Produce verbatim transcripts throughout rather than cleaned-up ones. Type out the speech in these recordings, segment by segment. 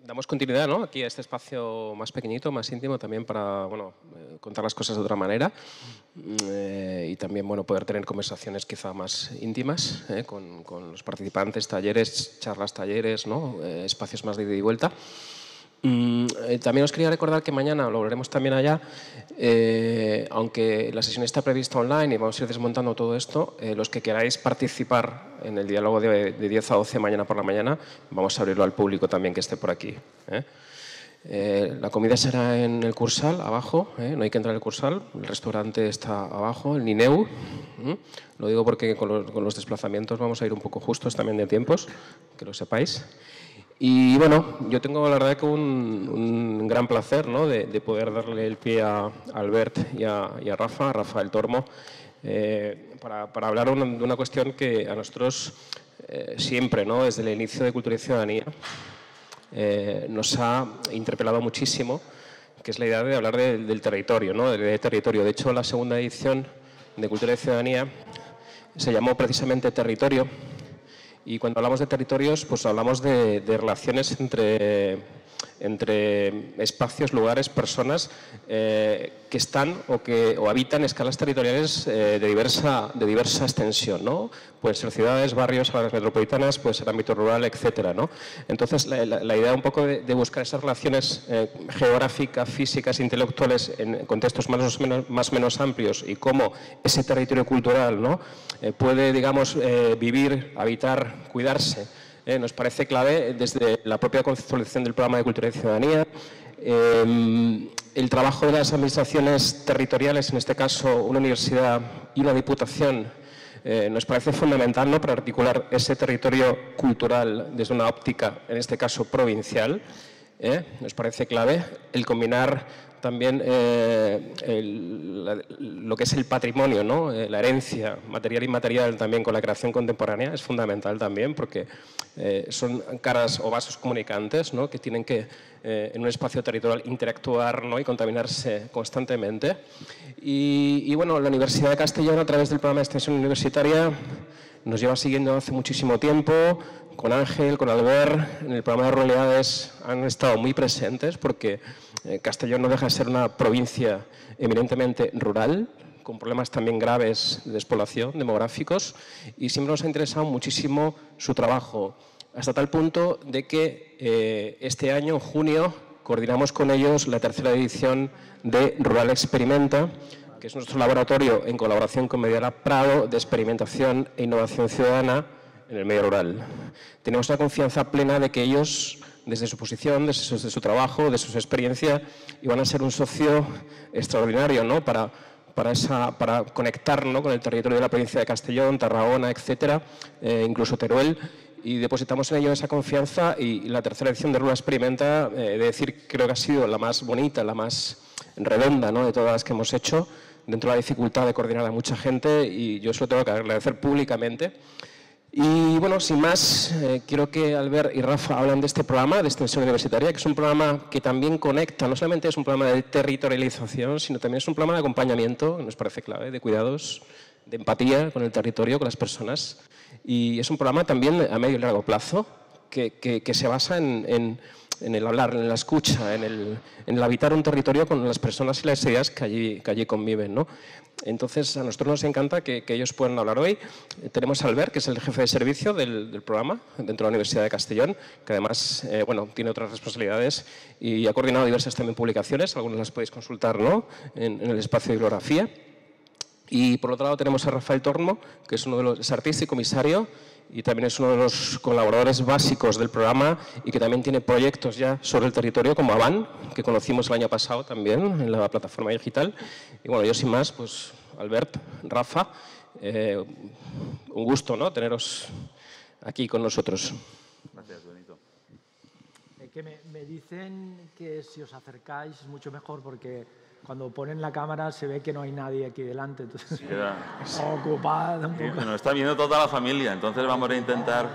damos continuidad, ¿no?, aquí a este espacio más pequeñito, más íntimo, también para, bueno, eh, contar las cosas de otra manera eh, y también, bueno, poder tener conversaciones quizá más íntimas eh, con, con los participantes, talleres, charlas, talleres, ¿no?, eh, espacios más de ida y vuelta. Mm, eh, también os quería recordar que mañana lo veremos también allá, eh, aunque la sesión está prevista online y vamos a ir desmontando todo esto, eh, los que queráis participar en el diálogo de, de diez a doce mañana por la mañana, vamos a abrirlo al público también que esté por aquí. ¿eh? Eh, la comida será en el Cursal, abajo, ¿eh? No hay que entrar en el Cursal, el restaurante está abajo, el Nineu. ¿eh? Lo digo porque con los, con los desplazamientos vamos a ir un poco justos también de tiempos, que lo sepáis. Y bueno, yo tengo la verdad que un, un gran placer, ¿no?, de, de poder darle el pie a Albert y a, y a Rafa, a Rafael Tormo, eh, para, para hablar una, de una cuestión que a nosotros eh, siempre, ¿no?, desde el inicio de Cultura y Ciudadanía, eh, nos ha interpelado muchísimo, que es la idea de hablar de, del territorio, ¿no?, de, de territorio. De hecho, la segunda edición de Cultura y Ciudadanía se llamó precisamente Territorio. Y cuando hablamos de territorios, pues hablamos de, de relaciones entre, entre espacios, lugares, personas eh, que están o que o habitan escalas territoriales eh, de, diversa, de diversa extensión, ¿no? Pueden ser ciudades, barrios, áreas metropolitanas, puede ser ámbito rural, etcétera, ¿no? Entonces, la, la, la idea un poco de, de buscar esas relaciones eh, geográficas, físicas, intelectuales en contextos más o menos, más menos amplios y cómo ese territorio cultural, ¿no?, eh, puede, digamos, eh, vivir, habitar, cuidarse, eh, nos parece clave desde la propia conceptualización del programa de Cultura y Ciudadanía, eh, el trabajo de las administraciones territoriales, en este caso una universidad y una diputación, eh, nos parece fundamental, ¿no?, para articular ese territorio cultural desde una óptica, en este caso provincial. ¿eh? Nos parece clave el combinar también eh, el, la, lo que es el patrimonio, ¿no?, eh, la herencia material e inmaterial también con la creación contemporánea es fundamental también porque eh, son caras o vasos comunicantes, ¿no?, que tienen que eh, en un espacio territorial interactuar, ¿no?, y contaminarse constantemente. Y, y bueno, la Universidad de Castellón, a través del programa de extensión universitaria, nos lleva siguiendo hace muchísimo tiempo. Con Ángel, con Albert, en el programa de ruralidades han estado muy presentes porque eh, Castellón no deja de ser una provincia eminentemente rural, con problemas también graves de despoblación, demográficos, y siempre nos ha interesado muchísimo su trabajo, hasta tal punto de que eh, este año, en junio, coordinamos con ellos la tercera edición de Rural Experimenta, que es nuestro laboratorio en colaboración con Medialab Prado de experimentación e innovación ciudadana en el medio rural. Tenemos la confianza plena de que ellos, desde su posición, desde su, desde su trabajo, desde su experiencia, iban a ser un socio extraordinario, ¿no?, para, para, esa, para conectar, ¿no?, con el territorio de la provincia de Castellón, Tarragona, etcétera, eh, incluso Teruel, y depositamos en ellos esa confianza. Y la tercera edición de Rural Experimenta, eh, de decir, creo que ha sido la más bonita, la más redonda, ¿no?, de todas las que hemos hecho, dentro de la dificultad de coordinar a mucha gente, y yo se lo tengo que agradecer públicamente. Y bueno, sin más, eh, quiero que Albert y Rafa hablen de este programa de extensión universitaria, que es un programa que también conecta, no solamente es un programa de territorialización, sino también es un programa de acompañamiento, nos parece clave, de cuidados, de empatía con el territorio, con las personas. Y es un programa también a medio y largo plazo que, que, que se basa en, en, en el hablar, en la escucha, en el, en el habitar un territorio con las personas y las ideas que allí, que allí conviven, ¿no? Entonces, a nosotros nos encanta que, que ellos puedan hablar hoy. Eh, tenemos a Albert, que es el jefe de servicio del, del programa dentro de la Universidad de Castellón, que además eh, bueno, tiene otras responsabilidades y ha coordinado diversas también publicaciones, algunas las podéis consultar, ¿no?, en, en el espacio de bibliografía. Y por otro lado tenemos a Rafael Tormo, que es uno de los es artista y comisario, y también es uno de los colaboradores básicos del programa y que también tiene proyectos ya sobre el territorio, como Avan, que conocimos el año pasado también en la plataforma digital. Y bueno, yo sin más, pues Albert, Rafa, eh, un gusto, ¿no?, teneros aquí con nosotros. Gracias, Benito. Eh, que me, me dicen que si os acercáis es mucho mejor porque cuando ponen la cámara se ve que no hay nadie aquí delante, entonces Sí, queda... ocupada un Sí, poco. nos está viendo toda la familia, entonces vamos a intentar...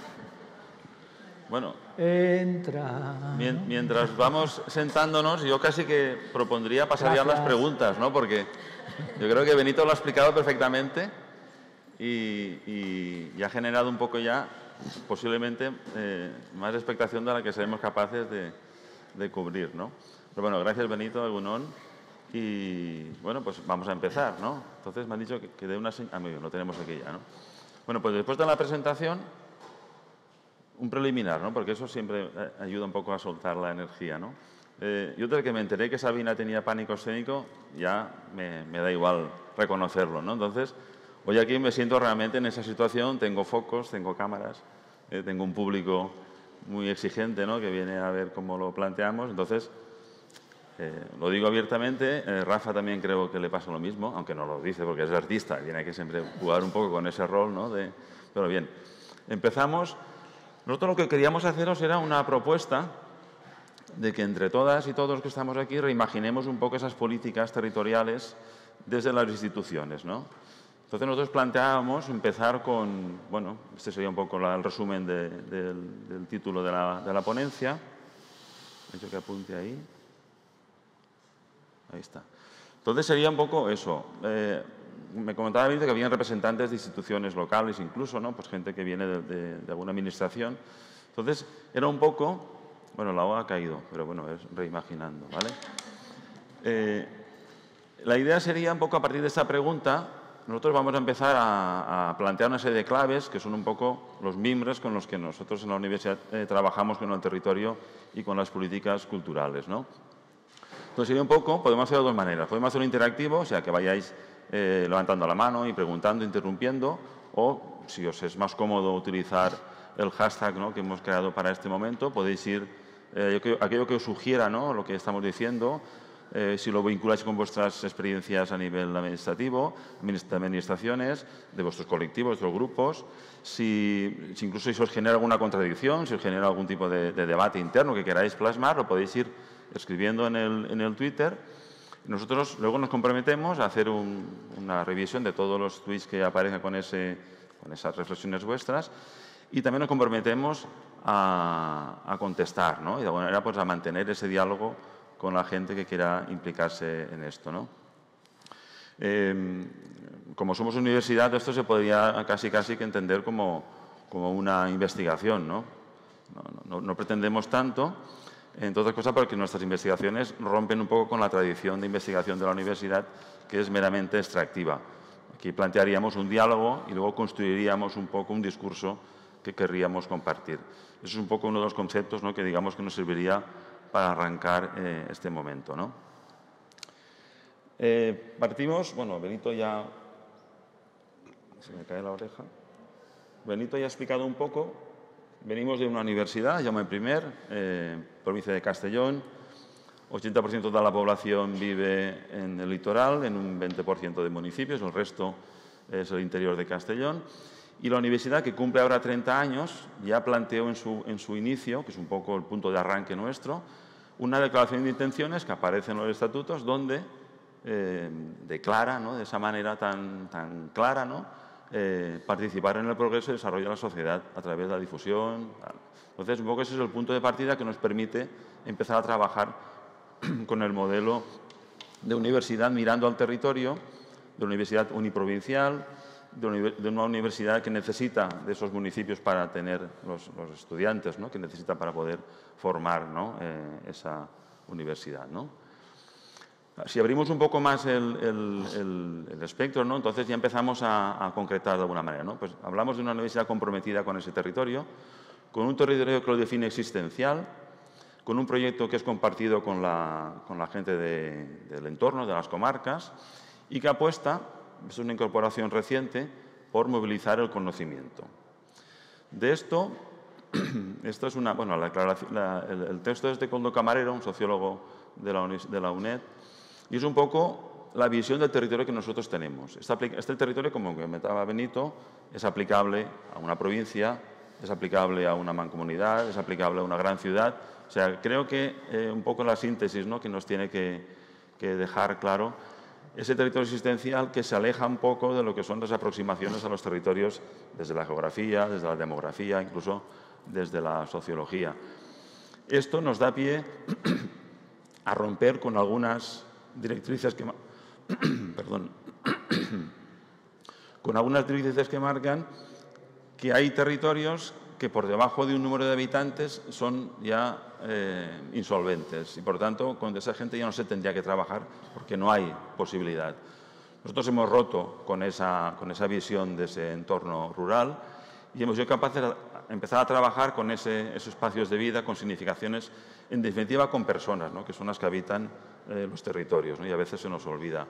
Bueno, Entra. mien- mientras vamos sentándonos, yo casi que propondría pasar ya a las Gracias. preguntas, ¿no? Porque yo creo que Benito lo ha explicado perfectamente y, y, y ha generado un poco ya posiblemente eh, más expectación de la que seremos capaces de, de cubrir, ¿no? Pero bueno, gracias Benito, Egunon. Y bueno, pues vamos a empezar, ¿no? Entonces me han dicho que, que de una... Ah, muy bien, lo tenemos aquí ya, ¿no? Bueno, pues después de la presentación, un preliminar, ¿no? Porque eso siempre ayuda un poco a soltar la energía, ¿no? Eh, yo desde que me enteré que Sabina tenía pánico escénico, ya me, me da igual reconocerlo, ¿no? Entonces, hoy aquí me siento realmente en esa situación, tengo focos, tengo cámaras, eh, tengo un público muy exigente, ¿no? Que viene a ver cómo lo planteamos, entonces... Eh, lo digo abiertamente, eh, Rafa también creo que le pasa lo mismo, aunque no lo dice porque es artista, tiene que siempre jugar un poco con ese rol, ¿no? De, pero bien, empezamos. Nosotros lo que queríamos haceros era una propuesta de que entre todas y todos los que estamos aquí reimaginemos un poco esas políticas territoriales desde las instituciones, ¿no? Entonces nosotros planteábamos empezar con, bueno, este sería un poco la, el resumen de, de, del, del título de la, de la ponencia. He hecho que apunte ahí. Ahí está. Entonces sería un poco eso. Eh, me comentaba Benito que habían representantes de instituciones locales incluso, ¿no? Pues gente que viene de, de, de alguna administración. Entonces era un poco... Bueno, la O ha caído, pero bueno, es reimaginando, ¿vale? Eh, la idea sería un poco a partir de esta pregunta, nosotros vamos a empezar a, a plantear una serie de claves que son un poco los mimbres con los que nosotros en la universidad eh, trabajamos con el territorio y con las políticas culturales, ¿no? Entonces, sería un poco, podemos hacerlo de dos maneras. Podemos hacerlo interactivo, o sea, que vayáis eh, levantando la mano y preguntando, interrumpiendo, o si os es más cómodo utilizar el hashtag, ¿no? Que hemos creado para este momento, podéis ir, eh, aquello que os sugiera, ¿no? Lo que estamos diciendo, eh, si lo vinculáis con vuestras experiencias a nivel administrativo, de administraciones, de vuestros colectivos, de vuestros grupos, si, si incluso si os genera alguna contradicción, si os genera algún tipo de, de debate interno que queráis plasmar, lo podéis ir escribiendo en el, en el Twitter. Nosotros luego nos comprometemos a hacer un, una revisión de todos los tweets que aparezcan con, ese, con esas reflexiones vuestras y también nos comprometemos a, a contestar, ¿no? Y de alguna manera pues, a mantener ese diálogo con la gente que quiera implicarse en esto, ¿no? Eh, como somos universidad, esto se podría casi casi que entender como, como una investigación, ¿no? No, no, no pretendemos tanto. Entre otras cosas porque nuestras investigaciones rompen un poco con la tradición de investigación de la universidad, que es meramente extractiva. Aquí plantearíamos un diálogo y luego construiríamos un poco un discurso que querríamos compartir. Eso es un poco uno de los conceptos, ¿no? Que digamos que nos serviría para arrancar eh, este momento, ¿no? Eh, partimos, bueno, Benito ya... Se me cae la oreja. Benito ya ha explicado un poco. Venimos de una universidad, Jaume primer, eh, provincia de Castellón. ochenta por ciento de la población vive en el litoral, en un veinte por ciento de municipios, el resto es el interior de Castellón. Y la universidad, que cumple ahora treinta años, ya planteó en su, en su inicio, que es un poco el punto de arranque nuestro, una declaración de intenciones que aparece en los estatutos donde eh, declara, ¿no? De esa manera tan, tan clara, ¿no? Eh, participar en el progreso y desarrollo de la sociedad a través de la difusión. Entonces, un poco ese es el punto de partida que nos permite empezar a trabajar con el modelo de universidad mirando al territorio, de universidad uniprovincial, de, uni de una universidad que necesita de esos municipios para tener los, los estudiantes, ¿no? Que necesita para poder formar, ¿no? eh, esa universidad, ¿no? Si abrimos un poco más el, el, el, el espectro, ¿no? Entonces ya empezamos a, a concretar de alguna manera, ¿no? Pues hablamos de una universidad comprometida con ese territorio, con un territorio que lo define existencial, con un proyecto que es compartido con la, con la gente de, del entorno, de las comarcas, y que apuesta, es una incorporación reciente, por movilizar el conocimiento. De esto, esto es una, bueno, la, la, el, el texto es de Coldo Camarero, un sociólogo de la, de la UNED, y es un poco la visión del territorio que nosotros tenemos. Este, este territorio, como comentaba Benito, es aplicable a una provincia, es aplicable a una mancomunidad, es aplicable a una gran ciudad. O sea, creo que eh, un poco la síntesis, ¿no? Que nos tiene que, que dejar claro ese territorio existencial que se aleja un poco de lo que son las aproximaciones a los territorios desde la geografía, desde la demografía, incluso desde la sociología. Esto nos da pie a romper con algunas directrices que, perdón, con algunas directrices que marcan que hay territorios que por debajo de un número de habitantes son ya eh, insolventes y por tanto con esa gente ya no se tendría que trabajar porque no hay posibilidad. Nosotros hemos roto con esa, con esa visión de ese entorno rural y hemos sido capaces de empezar a trabajar con ese, esos espacios de vida, con significaciones, en definitiva con personas, ¿no? Que son las que habitan eh, los territorios, ¿no? Y a veces se nos olvida.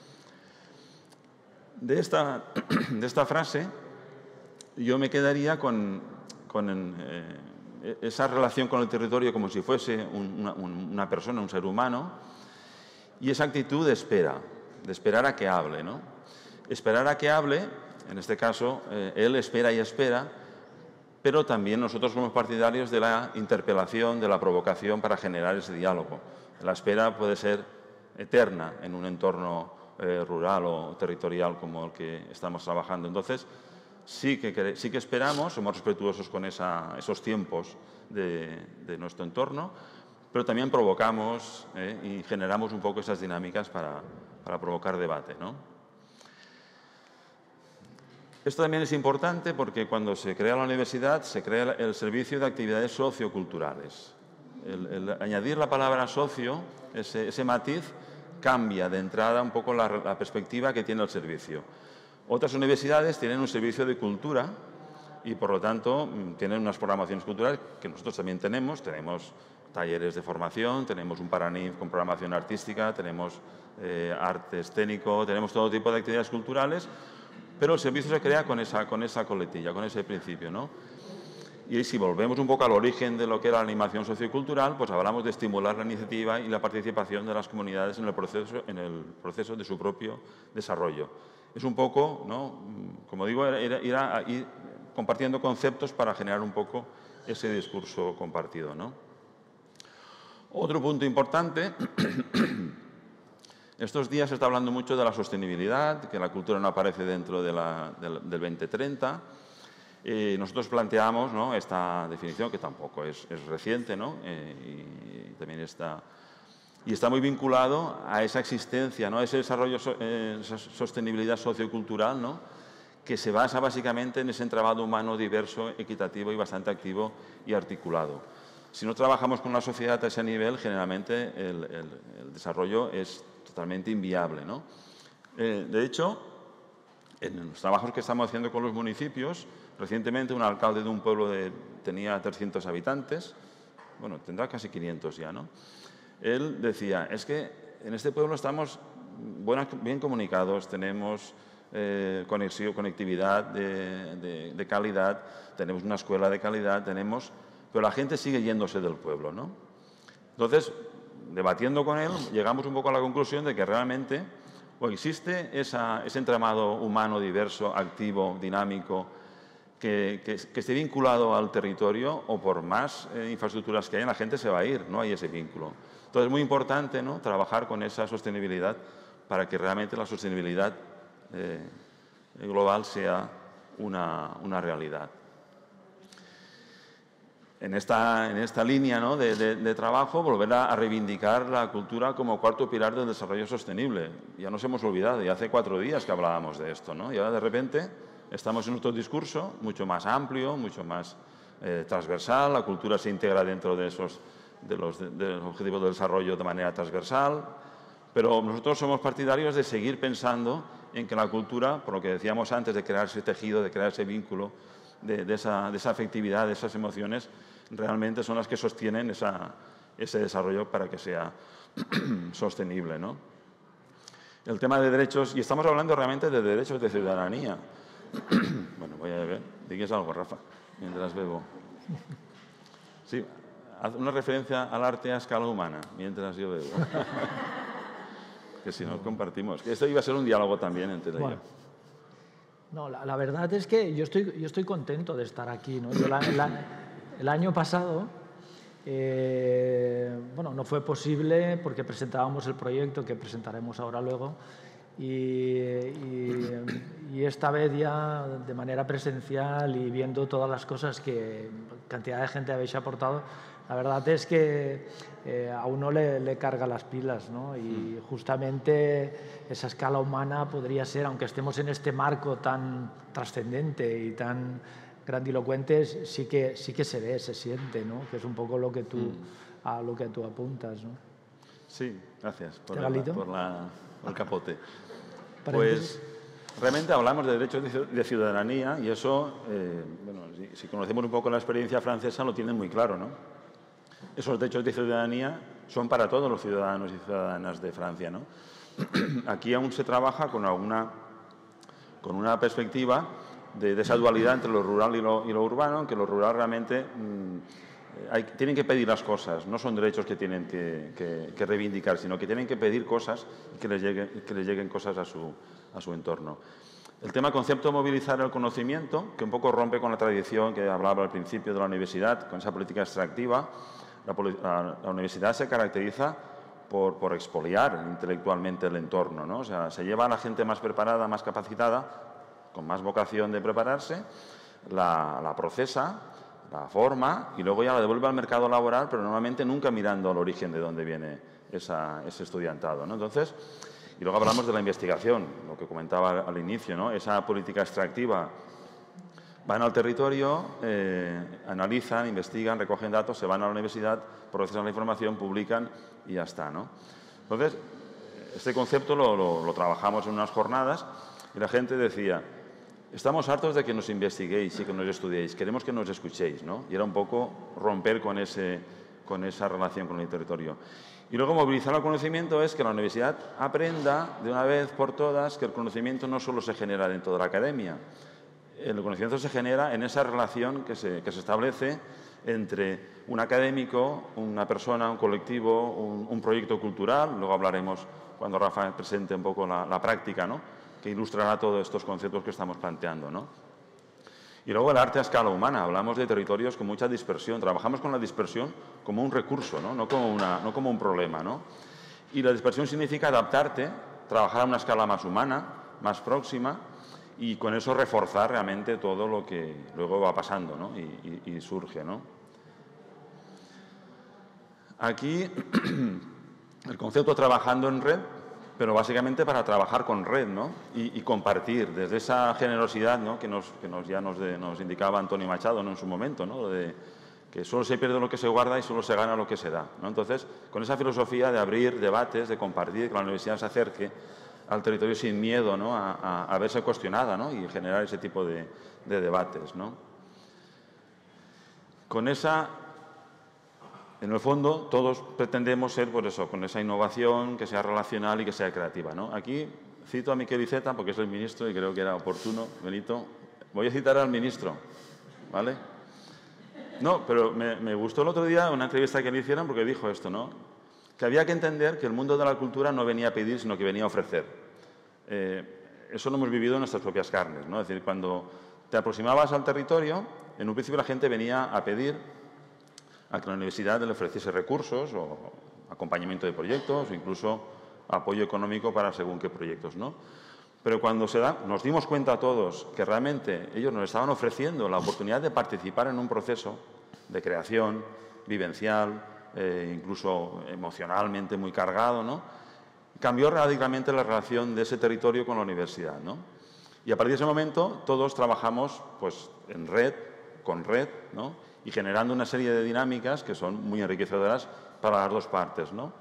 De esta, de esta frase yo me quedaría con, con eh, esa relación con el territorio como si fuese un, una, una persona, un ser humano, y esa actitud de espera, de esperar a que hable, ¿no? Esperar a que hable, en este caso, eh, él espera y espera, pero también nosotros somos partidarios de la interpelación, de la provocación para generar ese diálogo. La espera puede ser eterna en un entorno eh, rural o territorial como el que estamos trabajando. Entonces, sí que, sí que esperamos, somos respetuosos con esa, esos tiempos de, de nuestro entorno, pero también provocamos eh, y generamos un poco esas dinámicas para, para provocar debate, ¿no? Esto también es importante porque cuando se crea la universidad se crea el servicio de actividades socioculturales. El, el añadir la palabra socio, ese, ese matiz, cambia de entrada un poco la, la perspectiva que tiene el servicio. Otras universidades tienen un servicio de cultura y, por lo tanto, tienen unas programaciones culturales que nosotros también tenemos. Tenemos talleres de formación, tenemos un Paranif con programación artística, tenemos eh, arte escénico, tenemos todo tipo de actividades culturales, pero el servicio se crea con esa, con esa coletilla, con ese principio, ¿no? Y si volvemos un poco al origen de lo que era la animación sociocultural, pues hablamos de estimular la iniciativa y la participación de las comunidades en el proceso, en el proceso de su propio desarrollo. Es un poco, ¿no? Como digo, ir a, ir compartiendo conceptos para generar un poco ese discurso compartido, ¿no? Otro punto importante, estos días se está hablando mucho de la sostenibilidad, que la cultura no aparece dentro de la, del, del veinte treinta. Eh, nosotros planteamos, ¿no?, esta definición, que tampoco es, es reciente, ¿no? eh, y, y también está, y está muy vinculado a esa existencia, ¿no?, a ese desarrollo, eh, esa sostenibilidad sociocultural, ¿no?, que se basa básicamente en ese entramado humano diverso, equitativo y bastante activo y articulado. Si no trabajamos con la sociedad a ese nivel, generalmente el, el, el desarrollo es totalmente inviable, ¿no? Eh, de hecho, en los trabajos que estamos haciendo con los municipios, recientemente un alcalde de un pueblo de, tenía trescientos habitantes, bueno, tendrá casi quinientos ya, ¿no? Él decía, es que en este pueblo estamos buena, bien comunicados, tenemos eh, conexión, conectividad de, de, de calidad, tenemos una escuela de calidad, tenemos... pero la gente sigue yéndose del pueblo, ¿no? Entonces, debatiendo con él, llegamos un poco a la conclusión de que realmente o existe esa, ese entramado humano diverso, activo, dinámico, que, que, que esté vinculado al territorio, o por más eh, infraestructuras que haya, la gente se va a ir, no hay ese vínculo. Entonces, es muy importante, ¿no?, trabajar con esa sostenibilidad para que realmente la sostenibilidad eh, global sea una, una realidad. En esta, en esta línea, ¿no?, de, de, de trabajo, volver a, a reivindicar la cultura como cuarto pilar del desarrollo sostenible. Ya nos hemos olvidado, ya hace cuatro días que hablábamos de esto, ¿no? Y ahora, de repente, estamos en otro discurso mucho más amplio, mucho más eh, transversal. La cultura se integra dentro de esos de los, de, de los objetivos de desarrollo de manera transversal. Pero nosotros somos partidarios de seguir pensando en que la cultura, por lo que decíamos antes, de crear ese tejido, de crear ese vínculo, de, de, esa, de esa afectividad, de esas emociones, realmente son las que sostienen esa, ese desarrollo para que sea sostenible, ¿no? El tema de derechos, y estamos hablando realmente de derechos de ciudadanía. Bueno, voy a ver, ¿dices algo, Rafa? Mientras bebo. Sí, haz una referencia al arte a escala humana, mientras yo bebo. Que si nos compartimos. Esto iba a ser un diálogo también entre bueno. ellos. No, la, la verdad es que yo estoy, yo estoy contento de estar aquí, ¿no? Yo la, la, el año pasado, eh, bueno, no fue posible porque presentábamos el proyecto que presentaremos ahora luego y, y, y esta vez ya de manera presencial y viendo todas las cosas que cantidad de gente habéis aportado, la verdad es que eh, a uno le, le carga las pilas, ¿no? Y justamente esa escala humana podría ser, aunque estemos en este marco tan trascendente y tan grandilocuentes, sí que, sí que se ve, se siente, ¿no? Que es un poco lo que tú, mm. a lo que tú apuntas, ¿no? Sí, gracias por, la, por, la, por el capote. Pues realmente hablamos de derechos de ciudadanía y eso, eh, bueno, si, si conocemos un poco la experiencia francesa, lo tienen muy claro, ¿no? Esos derechos de ciudadanía son para todos los ciudadanos y ciudadanas de Francia, ¿no? Aquí aún se trabaja con alguna, con una perspectiva de, de esa dualidad entre lo rural y lo, y lo urbano, en que lo rural realmente mmm, hay, tienen que pedir las cosas, no son derechos que tienen que, que, que reivindicar, sino que tienen que pedir cosas y que les lleguen, que les lleguen cosas a su, a su entorno. El tema concepto de movilizar el conocimiento, que un poco rompe con la tradición que hablaba al principio de la universidad, con esa política extractiva. La, la, la universidad se caracteriza por, por expoliar intelectualmente el entorno, ¿no? O sea, se lleva a la gente más preparada, más capacitada, con más vocación de prepararse, la, la procesa, la forma y luego ya la devuelve al mercado laboral, pero normalmente nunca mirando al origen de dónde viene esa, ese estudiantado, ¿no? Entonces, y luego hablamos de la investigación, lo que comentaba al, al inicio, ¿no? Esa política extractiva. Van al territorio, eh, analizan, investigan, recogen datos, se van a la universidad, procesan la información, publican y ya está, ¿no? Entonces, este concepto lo, lo, lo trabajamos en unas jornadas y la gente decía, estamos hartos de que nos investiguéis y que nos estudiéis, queremos que nos escuchéis, ¿no? Y era un poco romper con, ese, con esa relación con el territorio. Y luego movilizar el conocimiento es que la universidad aprenda de una vez por todas que el conocimiento no solo se genera dentro de la academia. El conocimiento se genera en esa relación que se, que se establece entre un académico, una persona, un colectivo, un, un proyecto cultural. Luego hablaremos, cuando Rafa presente un poco la, la práctica, ¿no? Que ilustrará todos estos conceptos que estamos planteando, ¿no? Y luego el arte a escala humana. Hablamos de territorios con mucha dispersión. Trabajamos con la dispersión como un recurso, ¿no? No como, una, no como un problema, ¿no? Y la dispersión significa adaptarte, trabajar a una escala más humana, más próxima, y con eso reforzar realmente todo lo que luego va pasando, ¿no? y, y, y surge, ¿no? Aquí el concepto trabajando en red, pero básicamente para trabajar con red, ¿no? y, y compartir desde esa generosidad, ¿no? que, nos, que nos, ya nos, de, nos indicaba Antonio Machado, ¿no? en su momento, ¿no? de que solo se pierde lo que se guarda y solo se gana lo que se da, ¿no? Entonces, con esa filosofía de abrir debates, de compartir, que la universidad se acerque al territorio sin miedo, ¿no? a, a, a verse cuestionada, ¿no? y generar ese tipo de, de debates, ¿no? Con esa, en el fondo, todos pretendemos ser, por eso, con esa innovación que sea relacional y que sea creativa, ¿no? Aquí cito a Miquel Iceta porque es el ministro y creo que era oportuno, Benito. Voy a citar al ministro, ¿vale? No, pero me, me gustó el otro día una entrevista que le hicieron porque dijo esto, ¿no? Que había que entender que el mundo de la cultura no venía a pedir, sino que venía a ofrecer. Eh, eso lo hemos vivido en nuestras propias carnes, ¿no? Es decir, cuando te aproximabas al territorio, en un principio la gente venía a pedir a que la universidad le ofreciese recursos o acompañamiento de proyectos o incluso apoyo económico para según qué proyectos, ¿no? Pero cuando se da, nos dimos cuenta todos que realmente ellos nos estaban ofreciendo la oportunidad de participar en un proceso de creación vivencial, Eh, incluso emocionalmente muy cargado, ¿no? Cambió radicalmente la relación de ese territorio con la universidad, ¿no? Y a partir de ese momento todos trabajamos pues, en red, con red, ¿no? Y generando una serie de dinámicas que son muy enriquecedoras para las dos partes, ¿no?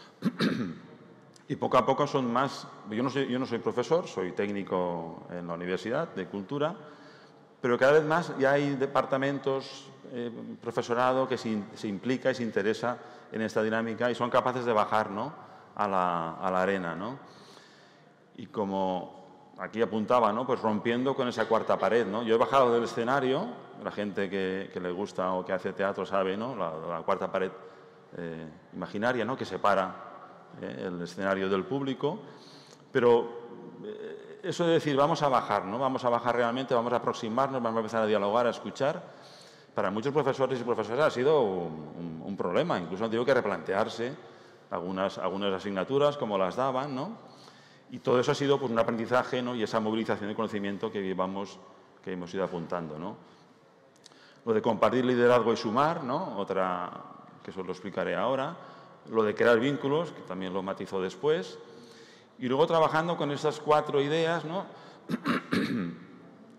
Y poco a poco son más... Yo no soy, yo no soy profesor, soy técnico en la Universidad de Cultura, pero cada vez más ya hay departamentos, eh, profesorado que se, se implica y se interesa en esta dinámica y son capaces de bajar, ¿no? a, la, a la arena, ¿no? Y como aquí apuntaba, ¿no? Pues rompiendo con esa cuarta pared, ¿no? Yo he bajado del escenario, la gente que, que le gusta o que hace teatro sabe, ¿no? La, la cuarta pared eh, imaginaria, ¿no? Que separa eh, el escenario del público, pero... Eh, Eso de decir, vamos a bajar, ¿no? Vamos a bajar realmente, vamos a aproximarnos, vamos a empezar a dialogar, a escuchar. Para muchos profesores y profesoras ha sido un, un, un problema. Incluso han tenido que replantearse algunas, algunas asignaturas, como las daban, ¿no? Y todo eso ha sido pues, un aprendizaje, ¿no? Y esa movilización de conocimiento que, llevamos, que hemos ido apuntando, ¿no? Lo de compartir liderazgo y sumar, ¿no? Otra, que eso lo explicaré ahora. Lo de crear vínculos, que también lo matizó después. Y luego trabajando con estas cuatro ideas, ¿no?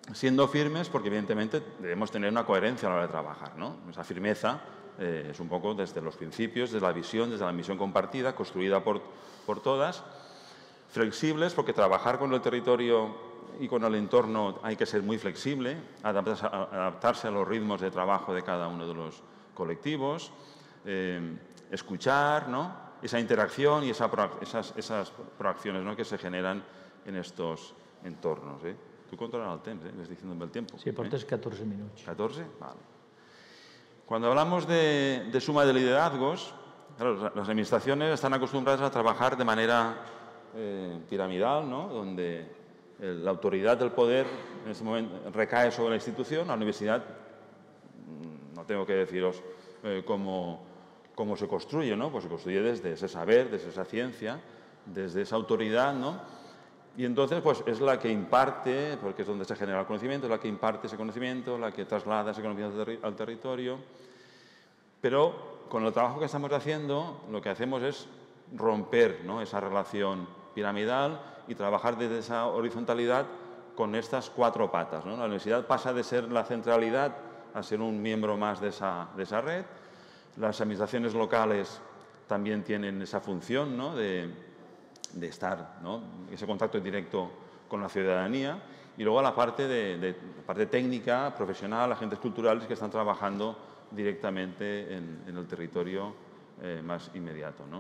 siendo firmes porque evidentemente debemos tener una coherencia a la hora de trabajar, ¿no? Esa firmeza eh, es un poco desde los principios, desde la visión, desde la misión compartida, construida por, por todas. Flexibles porque trabajar con el territorio y con el entorno hay que ser muy flexible, adaptarse a, adaptarse a los ritmos de trabajo de cada uno de los colectivos, eh, escuchar, ¿no? Esa interacción y esa pro, esas, esas proacciones, ¿no?, que se generan en estos entornos. ¿eh? Tu controlas el temps, eh? Ves diciéndome el tiempo. Sí, portes eh? catorze minutos. ¿catorze? Vale. Cuando hablamos de, de suma de liderazgos, claro, las administraciones están acostumbradas a trabajar de manera eh, piramidal, ¿no? Donde el, la autoridad del poder en ese momento recae sobre la institución. La universidad, no tengo que deciros eh, cómo, cómo se construye, ¿no? Pues se construye desde ese saber, desde esa ciencia, desde esa autoridad, ¿no? Y entonces, pues es la que imparte, porque es donde se genera el conocimiento, es la que imparte ese conocimiento, la que traslada ese conocimiento al territorio. Pero con el trabajo que estamos haciendo, lo que hacemos es romper, ¿no?, esa relación piramidal y trabajar desde esa horizontalidad con estas cuatro patas, ¿no? La universidad pasa de ser la centralidad a ser un miembro más de esa, de esa red. Las administraciones locales también tienen esa función, ¿no?, de, de estar, ¿no?, ese contacto directo con la ciudadanía, y luego la parte, de, de, la parte técnica, profesional, agentes culturales que están trabajando directamente en, en el territorio eh, más inmediato, ¿no?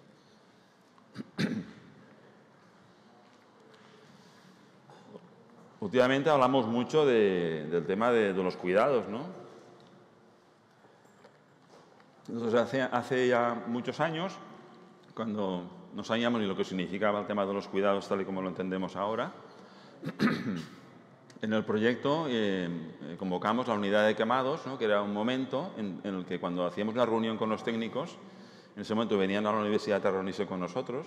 Últimamente hablamos mucho de, del tema de, de los cuidados, ¿no? Entonces, hace, hace ya muchos años, cuando no sabíamos ni lo que significaba el tema de los cuidados tal y como lo entendemos ahora, en el proyecto eh, convocamos la unidad de quemados, ¿no?, que era un momento en, en el que cuando hacíamos una reunión con los técnicos, en ese momento venían a la universidad a reunirse con nosotros,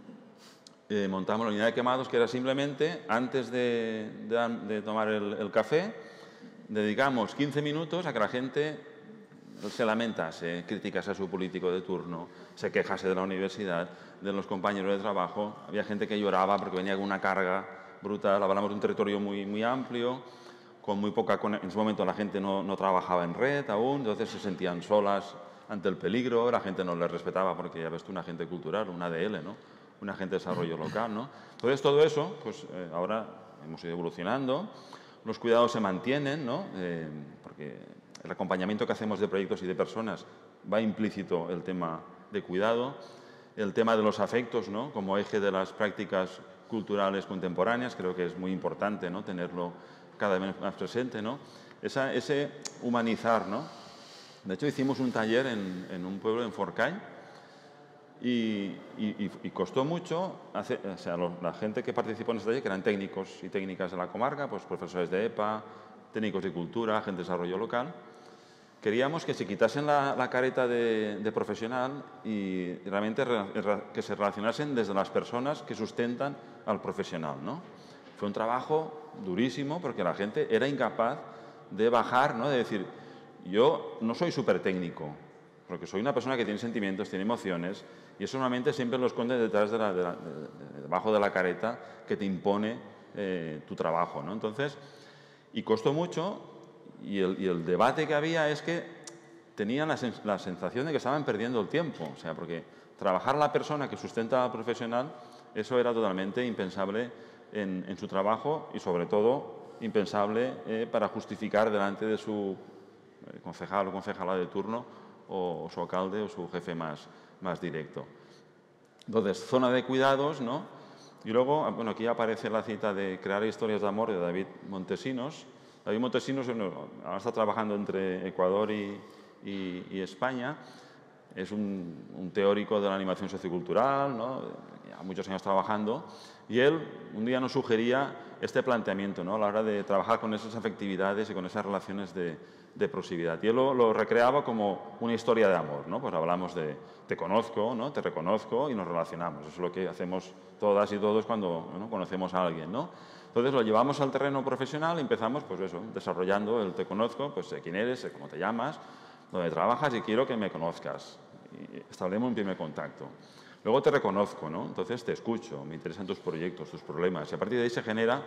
eh, montamos la unidad de quemados, que era simplemente, antes de, de, de tomar el, el café, dedicamos quince minutos a que la gente se lamentase, criticase a su político de turno, se quejase de la universidad, de los compañeros de trabajo. Había gente que lloraba porque venía con una carga brutal. Hablamos de un territorio muy, muy amplio, con muy poca... En ese momento la gente no, no trabajaba en red aún, entonces se sentían solas ante el peligro, la gente no les respetaba porque ya ves tú, un agente cultural, un A D L, ¿no?, un agente de desarrollo local, ¿no? Entonces todo eso, pues eh, ahora hemos ido evolucionando, los cuidados se mantienen, ¿no?, eh, porque el acompañamiento que hacemos de proyectos y de personas va implícito el tema de cuidado, el tema de los afectos, ¿no?, como eje de las prácticas culturales contemporáneas, creo que es muy importante, ¿no?, tenerlo cada vez más presente, ¿no? Esa, ese humanizar, ¿no? De hecho, hicimos un taller en, en un pueblo, en Forcall, y, y, y costó mucho, hacer, o sea, lo, la gente que participó en ese taller, que eran técnicos y técnicas de la comarca, pues profesores de E P A, técnicos de cultura, agentes de desarrollo local. Queríamos que se quitasen la, la careta de, de profesional y realmente re, que se relacionasen desde las personas que sustentan al profesional, ¿no? Fue un trabajo durísimo porque la gente era incapaz de bajar, ¿no?, de decir, yo no soy súper técnico, porque soy una persona que tiene sentimientos, tiene emociones, y eso normalmente siempre lo esconde detrás de la, de la, de, de, debajo de la careta que te impone eh, tu trabajo, ¿no? Entonces, y costó mucho, y el, y el debate que había es que tenían la, sens la sensación de que estaban perdiendo el tiempo, o sea, porque trabajar la persona que sustenta al profesional, eso era totalmente impensable en, en su trabajo y sobre todo impensable eh, para justificar delante de su eh, concejal o concejala de turno o, o su alcalde o su jefe más, más directo. Entonces, zona de cuidados, ¿no? Y luego, bueno, aquí aparece la cita de Crear historias de amor de David Montesinos. David Montesinos bueno, ahora está trabajando entre Ecuador y, y, y España. Es un, un teórico de la animación sociocultural, ¿no?, ya muchos años trabajando, y él un día nos sugería este planteamiento, ¿no?, a la hora de trabajar con esas afectividades y con esas relaciones de, de proximidad. Y él lo, lo recreaba como una historia de amor, ¿no? Pues hablamos de te conozco, ¿no?, te reconozco y nos relacionamos. Eso es lo que hacemos todas y todos cuando, ¿no?, conocemos a alguien, ¿no? Entonces lo llevamos al terreno profesional y empezamos, pues eso, desarrollando el te conozco, pues sé quién eres, sé cómo te llamas, dónde trabajas y quiero que me conozcas. Y establecemos un primer contacto. Luego te reconozco, ¿no? Entonces te escucho, me interesan tus proyectos, tus problemas. Y a partir de ahí se genera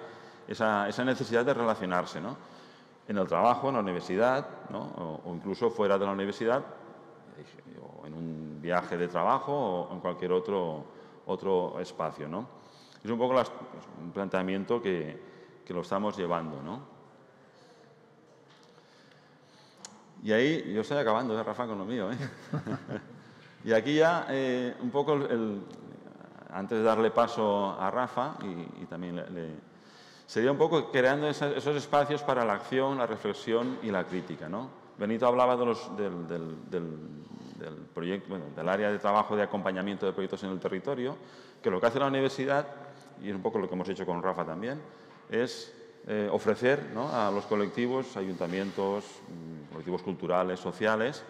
esa, esa necesidad de relacionarse, ¿no? En el trabajo, en la universidad, ¿no? o, o incluso fuera de la universidad, o en un viaje de trabajo o en cualquier otro, otro espacio, ¿no? Es un poco las, un planteamiento que, que lo estamos llevando, ¿no? Y ahí, yo estoy acabando, ¿eh, Rafa, con lo mío, ¿eh? Y aquí ya, eh, un poco, el, el, antes de darle paso a Rafa, y, y también le, le, sería un poco creando esos, esos espacios para la acción, la reflexión y la crítica, ¿no? Benito hablaba de los, del, del, del, del, proyecto, bueno, del área de trabajo de acompañamiento de proyectos en el territorio, que lo que hace la universidad, y es un poco lo que hemos hecho con Rafa también, es eh, ofrecer, ¿no?, a los colectivos, ayuntamientos, colectivos culturales, sociales,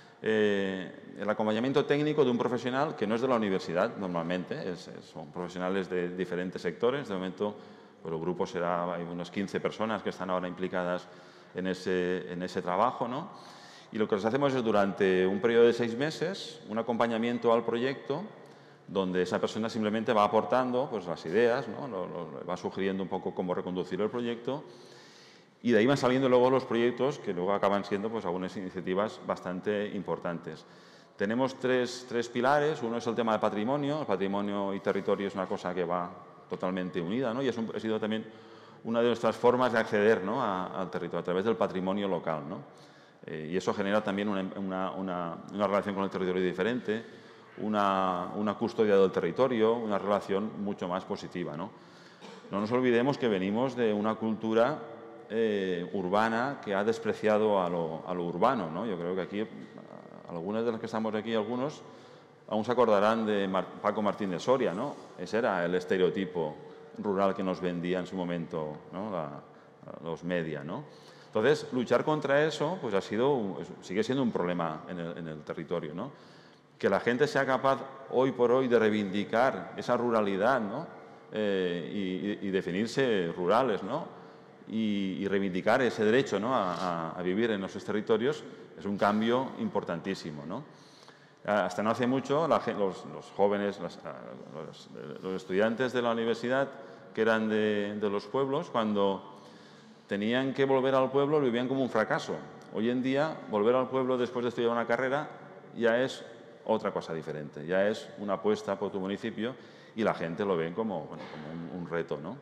eh, el acompañamiento técnico de un profesional que no es de la universidad normalmente, es, es, son profesionales de diferentes sectores. De momento, pues, el grupo será, hay unas quince personas que están ahora implicadas en ese, en ese trabajo, ¿no? Y lo que les hacemos es, durante un periodo de seis meses, un acompañamiento al proyecto, donde esa persona simplemente va aportando, pues, las ideas, ¿no? Lo, lo, va sugiriendo un poco cómo reconducir el proyecto, y de ahí van saliendo luego los proyectos que luego acaban siendo, pues, algunas iniciativas bastante importantes. Tenemos tres, tres pilares. Uno es el tema del patrimonio. El patrimonio y territorio es una cosa que va totalmente unida, ¿no? Y es un, ha sido también una de nuestras formas de acceder, ¿no?, a, al territorio, a través del patrimonio local, ¿no? Eh, y eso genera también una, una, una, una relación con el territorio diferente, una, una custodia del territorio, una relación mucho más positiva, ¿no? No nos olvidemos que venimos de una cultura eh, urbana que ha despreciado a lo, a lo urbano, ¿no? Yo creo que aquí, algunas de las que estamos aquí, algunos aún se acordarán de Mar Paco Martín de Soria, ¿no? Ese era el estereotipo rural que nos vendía en su momento, ¿no?, la, los media, ¿no? Entonces, luchar contra eso, pues, ha sido, sigue siendo un problema en el, en el territorio, ¿no? Que la gente sea capaz hoy por hoy de reivindicar esa ruralidad, ¿no? Eh, y, y definirse rurales, ¿no? Y, y reivindicar ese derecho, ¿no?, a, a vivir en nuestros territorios, es un cambio importantísimo, ¿no? Hasta no hace mucho, la, los, los jóvenes, las, los, los estudiantes de la universidad que eran de, de los pueblos, cuando tenían que volver al pueblo, lo vivían como un fracaso. Hoy en día, volver al pueblo después de estudiar una carrera ya es otra cosa diferente, ya es una apuesta por tu municipio, y la gente lo ve como, bueno, como un, un reto, ¿no?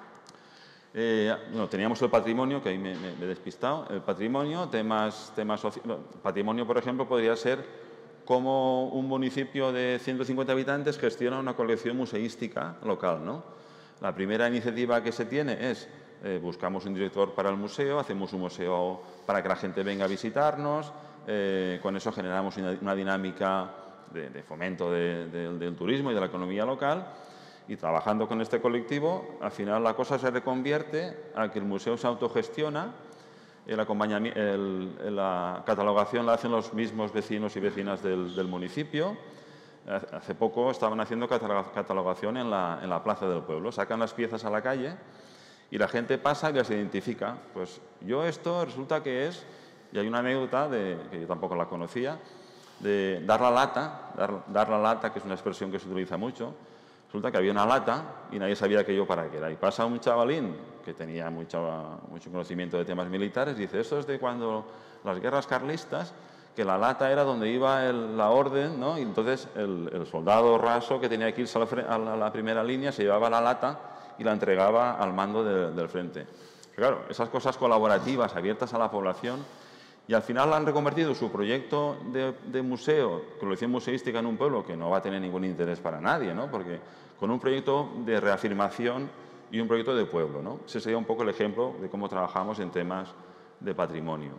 Eh, bueno, teníamos el patrimonio, que ahí me, me, me he despistado. El patrimonio, temas, temas sociales. Patrimonio, por ejemplo, podría ser cómo un municipio de ciento cincuenta habitantes gestiona una colección museística local, ¿no? La primera iniciativa que se tiene es, eh, buscamos un director para el museo, hacemos un museo para que la gente venga a visitarnos, eh, con eso generamos una, una dinámica de, de fomento de, de, del turismo y de la economía local, y trabajando con este colectivo, al final la cosa se reconvierte a que el museo se autogestiona. El acompañamiento, el, la catalogación la hacen los mismos vecinos y vecinas del, del municipio. Hace poco estaban haciendo catalogación en la, en la plaza del pueblo. Sacan las piezas a la calle y la gente pasa y las identifica. Pues yo esto resulta que es, y hay una anécdota de, que yo tampoco la conocía, de dar la lata, dar, dar la lata, que es una expresión que se utiliza mucho. Resulta que había una lata y nadie sabía aquello para qué era. Y pasa un chavalín que tenía mucho, mucho conocimiento de temas militares y dice, esto es de cuando las guerras carlistas, que la lata era donde iba el, la orden, ¿no? Y entonces el, el soldado raso que tenía que irse a la, a la primera línea se llevaba la lata y la entregaba al mando de, del frente. Pero claro, esas cosas colaborativas, abiertas a la población, y al final han reconvertido su proyecto de, de museo, colección museística en un pueblo que no va a tener ningún interés para nadie, ¿no? Porque con un proyecto de reafirmación y un proyecto de pueblo, ¿no? Ese sería un poco el ejemplo de cómo trabajamos en temas de patrimonio.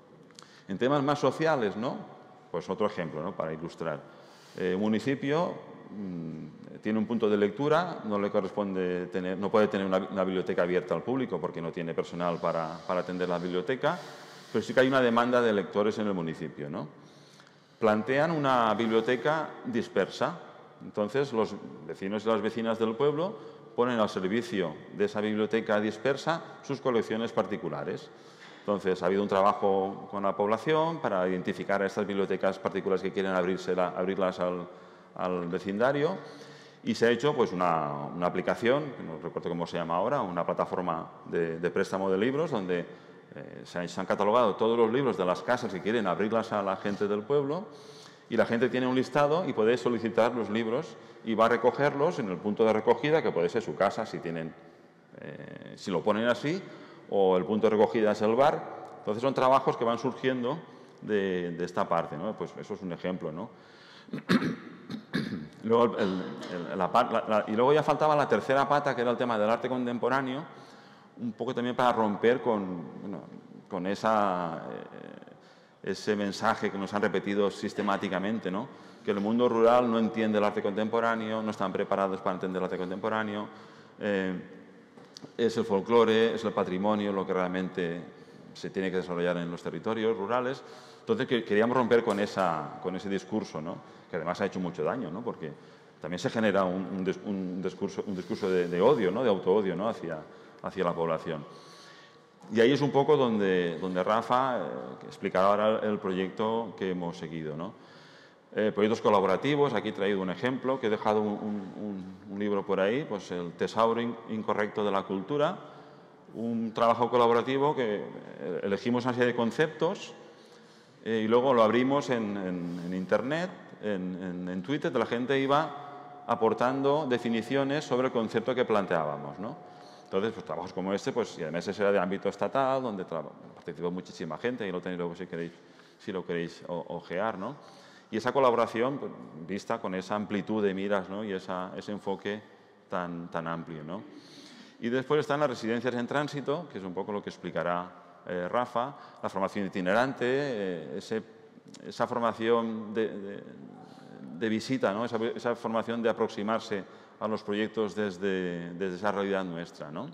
En temas más sociales, ¿no? Pues otro ejemplo, ¿no?, para ilustrar. El municipio mmm, tiene un punto de lectura, no le corresponde tener, no puede tener una, una biblioteca abierta al público porque no tiene personal para, para atender la biblioteca, pero sí que hay una demanda de lectores en el municipio, ¿no? Plantean una biblioteca dispersa. Entonces, los vecinos y las vecinas del pueblo ponen al servicio de esa biblioteca dispersa sus colecciones particulares. Entonces, ha habido un trabajo con la población para identificar a estas bibliotecas particulares que quieren abrirse la, abrirlas al, al vecindario, Y se ha hecho pues, una, una aplicación, no recuerdo cómo se llama ahora, una plataforma de, de préstamo de libros donde eh, se, han, se han catalogado todos los libros de las casas que quieren abrirlas a la gente del pueblo y la gente tiene un listado y puede solicitar los libros y va a recogerlos en el punto de recogida, que puede ser su casa si, tienen, eh, si lo ponen así, o el punto de recogida es el bar. Entonces son trabajos que van surgiendo de, de esta parte, ¿no? Pues eso es un ejemplo, ¿no? Luego, el, el, la, la, la, y luego ya faltaba la tercera pata, que era el tema del arte contemporáneo, un poco también para romper con, bueno, con esa, eh, ese mensaje que nos han repetido sistemáticamente, ¿no? Que el mundo rural no entiende el arte contemporáneo, no están preparados para entender el arte contemporáneo, eh, es el folclore, es el patrimonio lo que realmente se tiene que desarrollar en los territorios rurales. Entonces que, queríamos romper con, esa, con ese discurso, ¿no? Que además ha hecho mucho daño, ¿no? Porque también se genera un, un, des, un discurso, un discurso de, de odio, ¿no? De autoodio, ¿no? hacia, hacia la población. Y ahí es un poco donde, donde Rafa eh, explicará ahora el proyecto que hemos seguido, ¿no? Eh, proyectos colaborativos, aquí he traído un ejemplo, que he dejado un, un, un libro por ahí, pues el Tesauro incorrecto de la cultura, un trabajo colaborativo que elegimos una serie de conceptos eh, y luego lo abrimos en, en, en Internet, en, en, en Twitter, la gente iba aportando definiciones sobre el concepto que planteábamos, ¿no? Entonces, pues trabajos como este, pues, y además ese era de ámbito estatal, donde participó muchísima gente, y lo tenéis luego si queréis, si lo queréis ojear, ¿no? Y esa colaboración, pues, vista con esa amplitud de miras, ¿no? Y esa, ese enfoque tan, tan amplio, ¿no? Y después están las residencias en tránsito, que es un poco lo que explicará eh, Rafa, la formación itinerante, eh, ese, esa formación de, de, de visita, ¿no? Esa, esa formación de aproximarse a los proyectos desde, desde esa realidad nuestra, ¿no?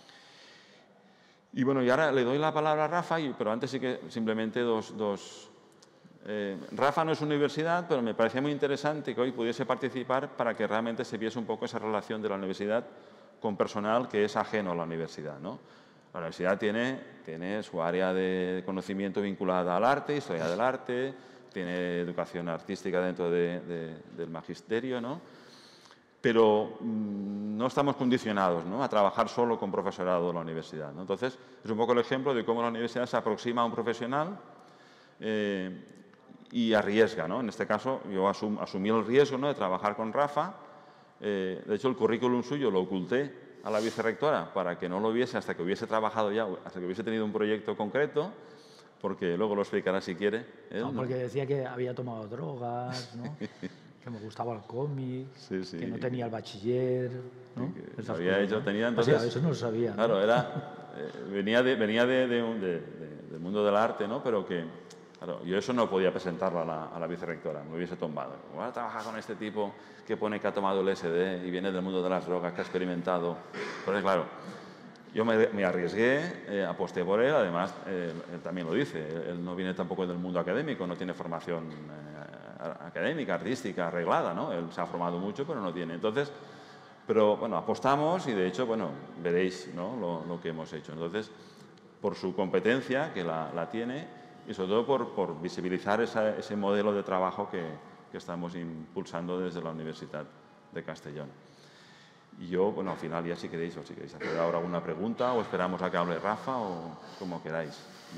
Y bueno, y ahora le doy la palabra a Rafa, y, pero antes sí que simplemente dos... dos eh, Rafa no es universidad, pero me parecía muy interesante que hoy pudiese participar para que realmente se viese un poco esa relación de la universidad con personal que es ajeno a la universidad, ¿no? La universidad tiene, tiene su área de conocimiento vinculada al arte, historia del arte, tiene educación artística dentro de, de, del magisterio, ¿no? Pero mmm, no estamos condicionados, ¿no? A trabajar solo con profesorado de la universidad, ¿no? Entonces, es un poco el ejemplo de cómo la universidad se aproxima a un profesional eh, y arriesga, ¿no? En este caso, yo asum, asumí el riesgo, ¿no? De trabajar con Rafa. Eh, de hecho, el currículum suyo lo oculté a la vicerrectora para que no lo viese hasta que hubiese trabajado ya, hasta que hubiese tenido un proyecto concreto, porque luego lo explicará si quiere. Él, no, porque ¿no? Decía que había tomado drogas, ¿no? Que me gustaba el cómic, sí, sí. Que no tenía el bachiller, ¿no? Que había cosas, hecho, ¿no? Tenía entonces... O sea, eso no lo sabía. Claro, ¿no? Era, eh, venía, de, venía de, de, de, de, del mundo del arte, ¿no? Pero que, claro, yo eso no podía presentarlo a la, a la vicerrectora, me hubiese tomado. Voy a trabajar con este tipo que pone que ha tomado el L S D y viene del mundo de las drogas, que ha experimentado. Entonces, claro, yo me, me arriesgué, eh, aposté por él, además, eh, él también lo dice, él no viene tampoco del mundo académico, no tiene formación eh, académica, artística, arreglada, ¿no? Él se ha formado mucho, pero no tiene. Entonces, pero bueno, apostamos y de hecho, bueno, veréis, ¿no? lo, lo que hemos hecho. Entonces, por su competencia, que la, la tiene, y sobre todo por, por visibilizar esa, ese modelo de trabajo que, que estamos impulsando desde la Universidad de Castellón. Y yo, bueno, al final ya si queréis, o si queréis hacer ahora alguna pregunta, o esperamos a que hable Rafa, o como queráis.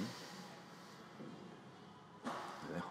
Te dejo.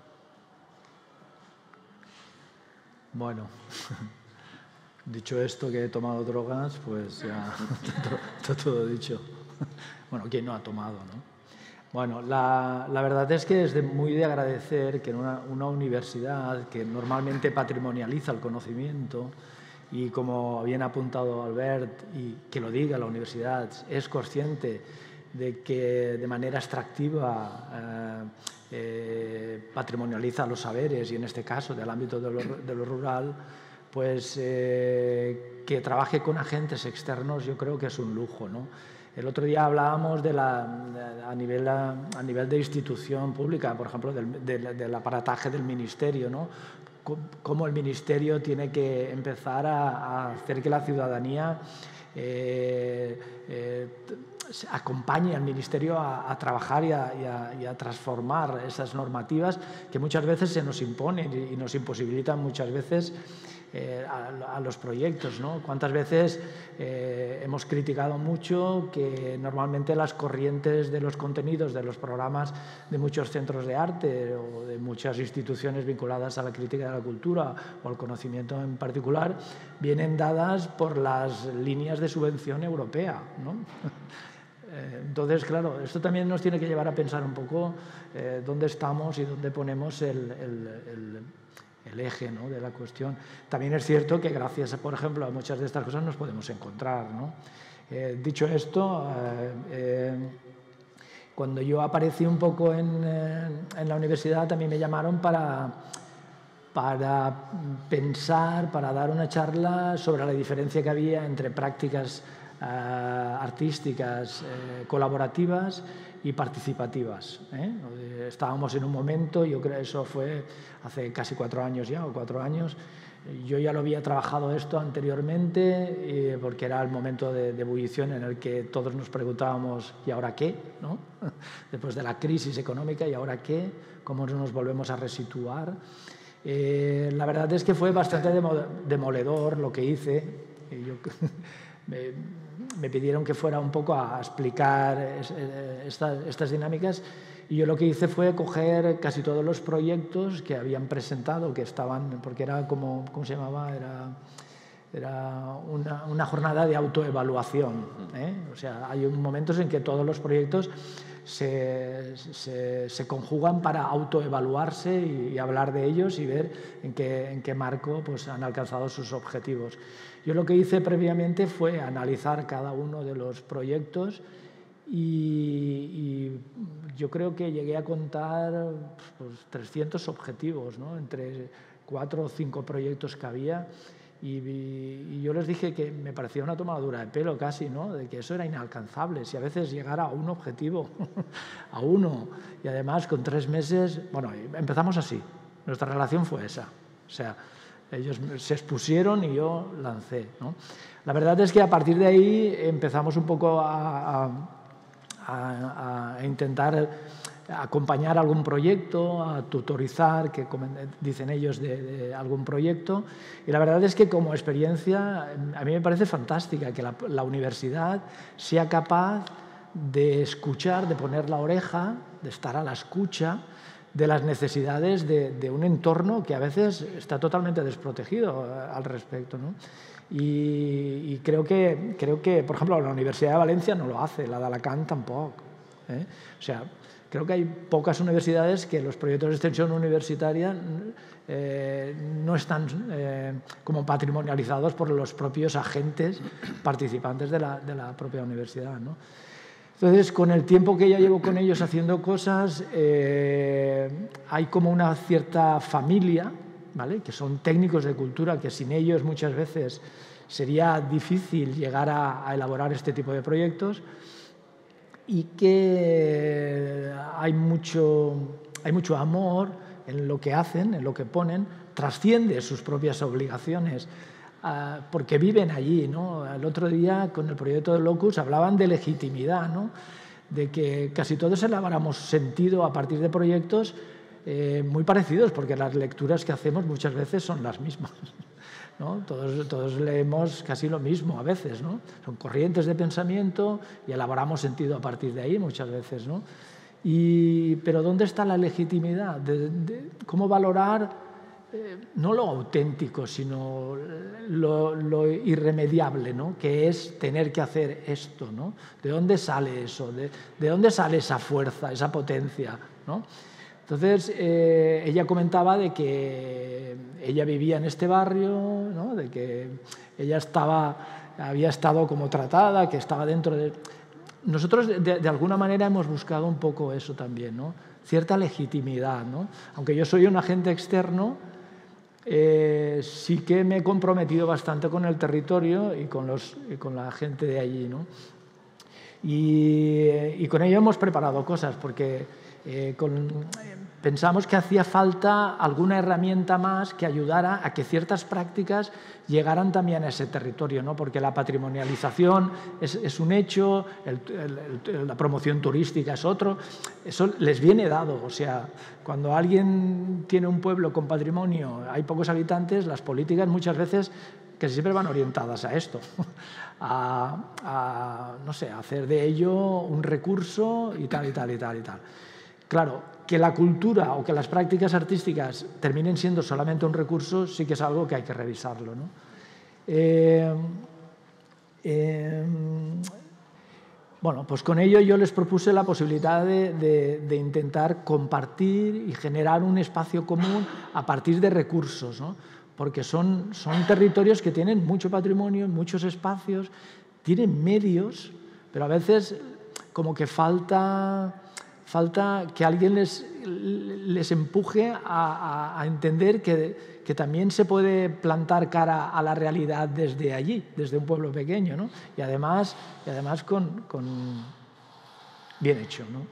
Bueno, dicho esto que he tomado drogas, pues ya está todo dicho. Bueno, ¿quién no ha tomado, no? Bueno, la, la verdad es que es de, muy de agradecer que en una, una universidad que normalmente patrimonializa el conocimiento y, como bien ha apuntado Albert, y que lo diga la universidad, es consciente de que de manera extractiva eh, eh, patrimonializa los saberes, y en este caso del ámbito de lo, de lo rural, pues eh, que trabaje con agentes externos, yo creo que es un lujo, ¿no? El otro día hablábamos de la, de, a, nivel, a, a nivel de institución pública, por ejemplo, del, del, del aparataje del ministerio, ¿no? Cómo el ministerio tiene que empezar a, a hacer que la ciudadanía eh, eh, acompañe al Ministerio a, a trabajar y a, y, a, y a transformar esas normativas que muchas veces se nos imponen y, y nos imposibilitan muchas veces eh, a, a los proyectos, ¿no? Cuántas veces eh, hemos criticado mucho que normalmente las corrientes de los contenidos de los programas de muchos centros de arte o de muchas instituciones vinculadas a la crítica de la cultura o al conocimiento en particular vienen dadas por las líneas de subvención europea, ¿no? Entonces, claro, esto también nos tiene que llevar a pensar un poco eh, dónde estamos y dónde ponemos el, el, el, el eje, ¿no?, de la cuestión. También es cierto que gracias, por ejemplo, a muchas de estas cosas nos podemos encontrar, ¿no? Eh, dicho esto, eh, eh, cuando yo aparecí un poco en, eh, en la universidad también me llamaron para, para pensar, para dar una charla sobre la diferencia que había entre prácticas Uh, artísticas, eh, colaborativas y participativas, ¿eh? Estábamos en un momento, yo creo que eso fue hace casi cuatro años ya, o cuatro años, yo ya lo había trabajado esto anteriormente eh, porque era el momento de, de ebullición en el que todos nos preguntábamos ¿y ahora qué?, ¿no? Después de la crisis económica, ¿y ahora qué? ¿Cómo nos volvemos a resituar? Eh, la verdad es que fue bastante demoledor lo que hice. Yo, me, me pidieron que fuera un poco a explicar estas, estas dinámicas y yo lo que hice fue coger casi todos los proyectos que habían presentado, que estaban, porque era como, ¿cómo se llamaba? Era, era una, una jornada de autoevaluación, ¿eh? O sea, hay momentos en que todos los proyectos se, se, se conjugan para autoevaluarse y, y hablar de ellos y ver en qué, en qué marco pues, han alcanzado sus objetivos. Yo lo que hice previamente fue analizar cada uno de los proyectos y, y yo creo que llegué a contar pues, trescientos objetivos, ¿no?, entre cuatro o cinco proyectos que había y, y yo les dije que me parecía una tomadura de pelo casi, ¿no?, de que eso era inalcanzable, si a veces llegar a un objetivo, a uno, y además con tres meses, bueno, empezamos así, nuestra relación fue esa, o sea, ellos se expusieron y yo lancé, ¿no? La verdad es que a partir de ahí empezamos un poco a, a, a, a intentar acompañar algún proyecto, a tutorizar, que dicen ellos, de, de algún proyecto. Y la verdad es que como experiencia a mí me parece fantástica que la, la universidad sea capaz de escuchar, de poner la oreja, de estar a la escucha de las necesidades de, de un entorno que a veces está totalmente desprotegido al respecto, ¿no? Y, y creo, que, creo que, por ejemplo, la Universidad de Valencia no lo hace, la de Alacant tampoco, ¿eh? O sea, creo que hay pocas universidades que los proyectos de extensión universitaria eh, no están eh, como patrimonializados por los propios agentes participantes de la, de la propia universidad, ¿no? Entonces, con el tiempo que ya llevo con ellos haciendo cosas, eh, hay como una cierta familia, ¿vale?, que son técnicos de cultura, que sin ellos muchas veces sería difícil llegar a, a elaborar este tipo de proyectos, y que hay mucho, hay mucho amor en lo que hacen, en lo que ponen, trasciende sus propias obligaciones, uh, porque viven allí, ¿no? El otro día, con el proyecto de Locus, hablaban de legitimidad, ¿no?, de que casi todos elaboramos sentido a partir de proyectos eh, muy parecidos, porque las lecturas que hacemos muchas veces son las mismas, ¿no? Todos, todos leemos casi lo mismo a veces, ¿no? Son corrientes de pensamiento y elaboramos sentido a partir de ahí muchas veces, ¿no? Y, pero ¿dónde está la legitimidad? De, de, ¿Cómo valorar eh, no lo auténtico, sino lo, lo irremediable, ¿no?, que es tener que hacer esto, ¿no? ¿De dónde sale eso? ¿De, de dónde sale esa fuerza, esa potencia, ¿no? Entonces, eh, ella comentaba de que ella vivía en este barrio, ¿no?, de que ella estaba, había estado como tratada, que estaba dentro de... Nosotros, de, de alguna manera, hemos buscado un poco eso también, ¿no?, cierta legitimidad, ¿no? Aunque yo soy un agente externo, eh, sí que me he comprometido bastante con el territorio y con, los, y con la gente de allí, ¿no? Y, y con ello hemos preparado cosas, porque Eh, con, eh, pensamos que hacía falta alguna herramienta más que ayudara a que ciertas prácticas llegaran también a ese territorio, ¿no? Porque la patrimonialización es, es un hecho, el, el, el, la promoción turística es otro, eso les viene dado. O sea, cuando alguien tiene un pueblo con patrimonio, hay pocos habitantes, las políticas muchas veces que siempre van orientadas a esto, a, a, no sé, a hacer de ello un recurso y tal, y tal, y tal, y tal. Claro, que la cultura o que las prácticas artísticas terminen siendo solamente un recurso sí que es algo que hay que revisarlo, ¿no? Eh, eh, bueno, pues con ello yo les propuse la posibilidad de, de, de intentar compartir y generar un espacio común a partir de recursos, ¿no? Porque son, son territorios que tienen mucho patrimonio, muchos espacios, tienen medios, pero a veces como que falta... falta que alguien les, les empuje a, a, a entender que, que también se puede plantar cara a la realidad desde allí, desde un pueblo pequeño, ¿no? Y además, y además con, con bien hecho, ¿no?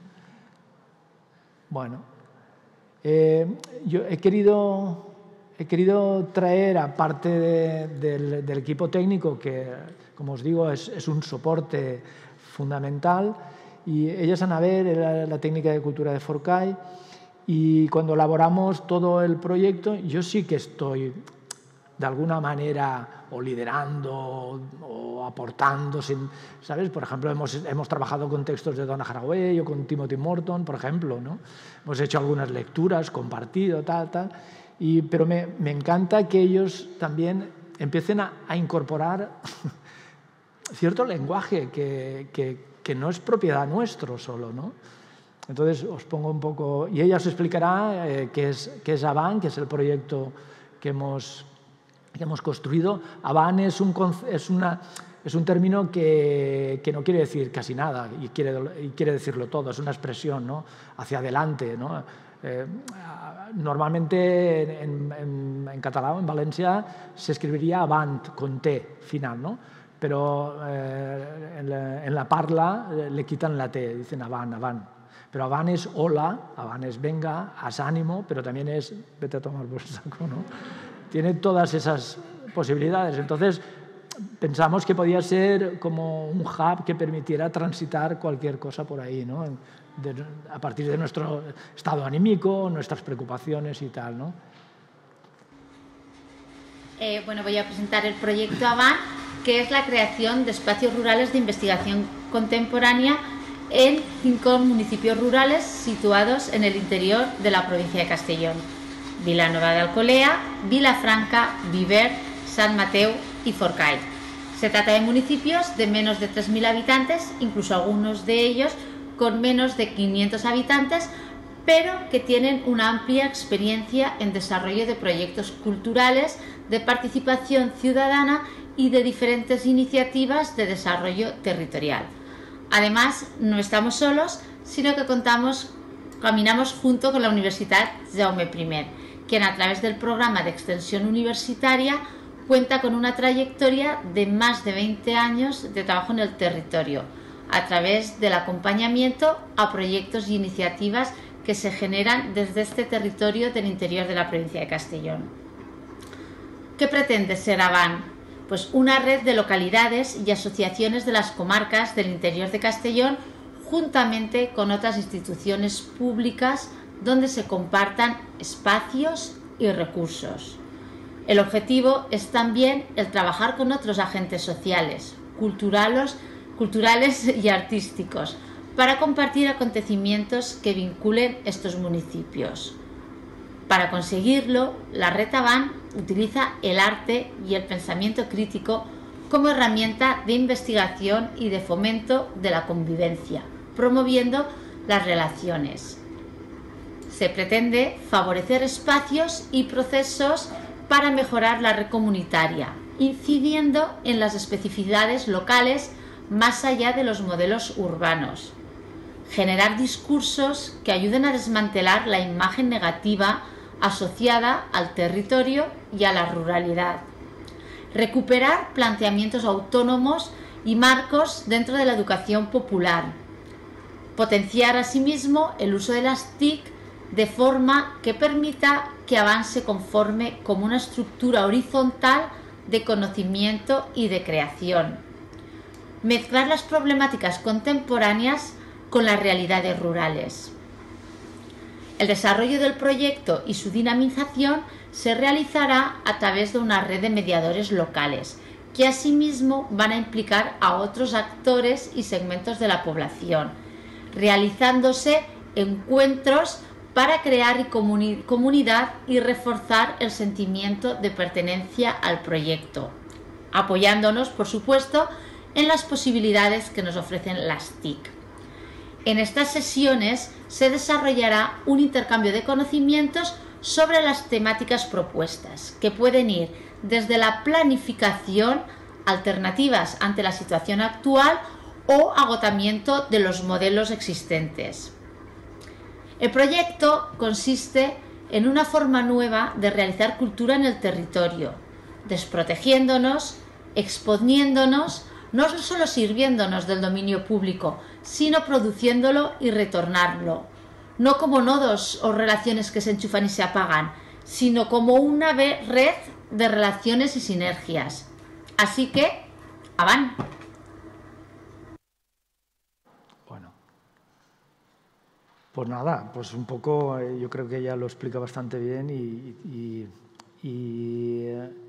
Bueno, eh, yo he querido, he querido traer, aparte de, del, del equipo técnico, que, como os digo, es, es un soporte fundamental. Y ella es Anabel, era la técnica de cultura de Forcall, y cuando elaboramos todo el proyecto yo sí que estoy de alguna manera o liderando o aportando, sin, ¿sabes? Por ejemplo, hemos, hemos trabajado con textos de Donna Haraway o con Timothy Morton, por ejemplo, ¿no? Hemos hecho algunas lecturas, compartido, tal, tal, y, pero me, me encanta que ellos también empiecen a, a incorporar cierto lenguaje que, que que no es propiedad nuestro solo, ¿no? Entonces os pongo un poco... Y ella os explicará eh, qué es, qué es Avant, que es el proyecto que hemos, que hemos construido. Avant es un, es una, es un término que, que no quiere decir casi nada y quiere, y quiere decirlo todo, es una expresión, ¿no? Hacia adelante, ¿no? Eh, normalmente en, en, en catalán, en Valencia, se escribiría Avant con T final, ¿no? Pero eh, en, la, en la parla eh, le quitan la T, dicen avant, avant. Pero avant es hola, avant es venga, haz ánimo, pero también es vete a tomar por saco, ¿no? Tiene todas esas posibilidades. Entonces, pensamos que podía ser como un hub que permitiera transitar cualquier cosa por ahí, ¿no? De, a partir de nuestro estado anímico, nuestras preocupaciones y tal, ¿no? Eh, bueno, voy a presentar el proyecto Avant, que es la creación de espacios rurales de investigación contemporánea en cinco municipios rurales situados en el interior de la provincia de Castellón: Vilanova de Alcolea, Vilafranca, Viver, Sant Mateu y Forcall. Se trata de municipios de menos de tres mil habitantes, incluso algunos de ellos con menos de quinientos habitantes, pero que tienen una amplia experiencia en desarrollo de proyectos culturales, de participación ciudadana y de diferentes iniciativas de desarrollo territorial. Además, no estamos solos, sino que contamos, caminamos junto con la Universidad Jaume I, quien a través del programa de extensión universitaria cuenta con una trayectoria de más de veinte años de trabajo en el territorio, a través del acompañamiento a proyectos y iniciativas que se generan desde este territorio del interior de la provincia de Castellón. ¿Qué pretende ser Avant? Pues una red de localidades y asociaciones de las comarcas del interior de Castellón, juntamente con otras instituciones públicas donde se compartan espacios y recursos. El objetivo es también el trabajar con otros agentes sociales, culturales, culturales y artísticos, para compartir acontecimientos que vinculen estos municipios. Para conseguirlo, la red Avant utiliza el arte y el pensamiento crítico como herramienta de investigación y de fomento de la convivencia, promoviendo las relaciones. Se pretende favorecer espacios y procesos para mejorar la red comunitaria, incidiendo en las especificidades locales más allá de los modelos urbanos. Generar discursos que ayuden a desmantelar la imagen negativa asociada al territorio y a la ruralidad. Recuperar planteamientos autónomos y marcos dentro de la educación popular. Potenciar asimismo el uso de las T I C de forma que permita que Avant se conforme como una estructura horizontal de conocimiento y de creación. Mezclar las problemáticas contemporáneas con las realidades rurales. El desarrollo del proyecto y su dinamización se realizará a través de una red de mediadores locales, que asimismo van a implicar a otros actores y segmentos de la población, realizándose encuentros para crear comuni- comunidad y reforzar el sentimiento de pertenencia al proyecto, apoyándonos, por supuesto, en las posibilidades que nos ofrecen las T I C. En estas sesiones se desarrollará un intercambio de conocimientos sobre las temáticas propuestas, que pueden ir desde la planificación, alternativas ante la situación actual o agotamiento de los modelos existentes. El proyecto consiste en una forma nueva de realizar cultura en el territorio, desprotegiéndonos, exponiéndonos, no solo sirviéndonos del dominio público, sino produciéndolo y retornarlo, no como nodos o relaciones que se enchufan y se apagan, sino como una red de relaciones y sinergias. Así que, ¡avant! Pues nada, pues un poco, eh, yo creo que ella lo explica bastante bien y, y, y,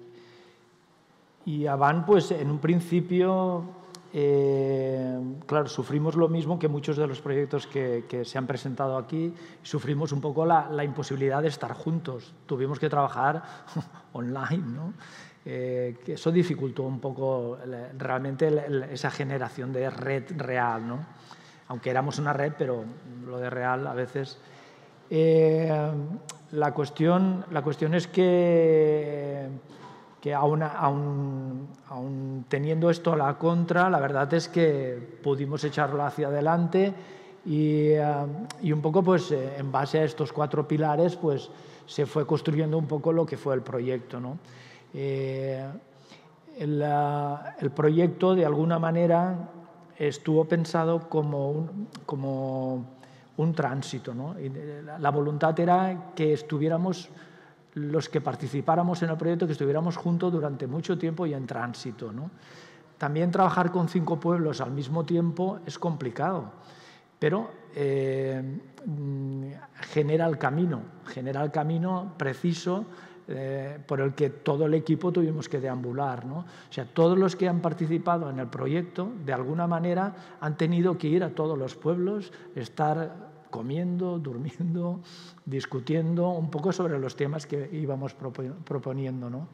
y Avant, pues en un principio, eh, claro, sufrimos lo mismo que muchos de los proyectos que, que se han presentado aquí, sufrimos un poco la, la imposibilidad de estar juntos, tuvimos que trabajar online, ¿no? Eh, que eso dificultó un poco realmente esa generación de red real, ¿no? Aunque éramos una red, pero lo de real a veces. Eh, la, cuestión, la cuestión es que, que aún, aún, aún teniendo esto a la contra, la verdad es que pudimos echarlo hacia adelante y, uh, y un poco pues, eh, en base a estos cuatro pilares pues, se fue construyendo un poco lo que fue el proyecto, ¿no? Eh, el, uh, el proyecto, de alguna manera, estuvo pensado como un, como un tránsito, ¿no? Y la voluntad era que estuviéramos, los que participáramos en el proyecto, que estuviéramos juntos durante mucho tiempo y en tránsito, ¿no? También trabajar con cinco pueblos al mismo tiempo es complicado, pero eh, genera el camino, genera el camino preciso Eh, por el que todo el equipo tuvimos que deambular, ¿no? O sea, todos los que han participado en el proyecto, de alguna manera, han tenido que ir a todos los pueblos, estar comiendo, durmiendo, discutiendo un poco sobre los temas que íbamos proponiendo, ¿no?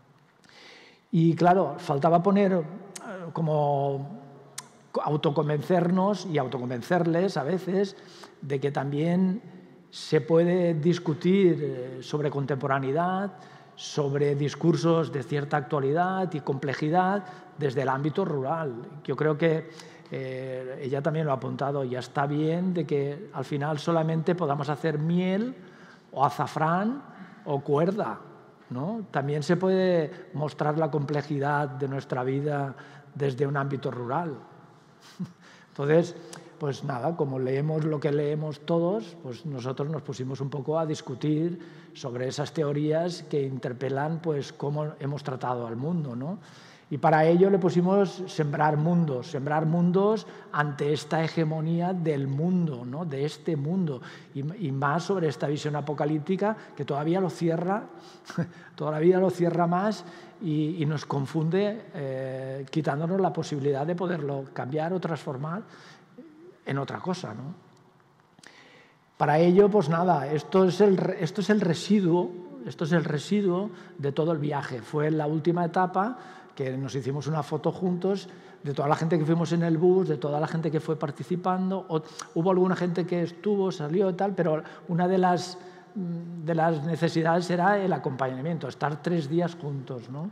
Y claro, faltaba poner como autoconvencernos y autoconvencerles a veces de que también se puede discutir sobre contemporaneidad, sobre discursos de cierta actualidad y complejidad desde el ámbito rural. Yo creo que eh, ella también lo ha apuntado, ya está bien de que al final solamente podamos hacer miel o azafrán o cuerda, ¿no? También se puede mostrar la complejidad de nuestra vida desde un ámbito rural. Entonces, pues nada, como leemos lo que leemos todos, pues nosotros nos pusimos un poco a discutir sobre esas teorías que interpelan pues cómo hemos tratado al mundo, ¿no? Y para ello le pusimos sembrar mundos, sembrar mundos ante esta hegemonía del mundo, ¿no? De este mundo, y, y más sobre esta visión apocalíptica que todavía lo cierra, todavía lo cierra más y, y nos confunde, eh, quitándonos la posibilidad de poderlo cambiar o transformar en otra cosa, ¿no? Para ello, pues nada, esto es el, esto es el residuo, esto es el residuo de todo el viaje. Fue la última etapa que nos hicimos una foto juntos de toda la gente que fuimos en el bus, de toda la gente que fue participando. O, hubo alguna gente que estuvo, salió y tal, pero una de las, de las necesidades era el acompañamiento, estar tres días juntos, ¿no?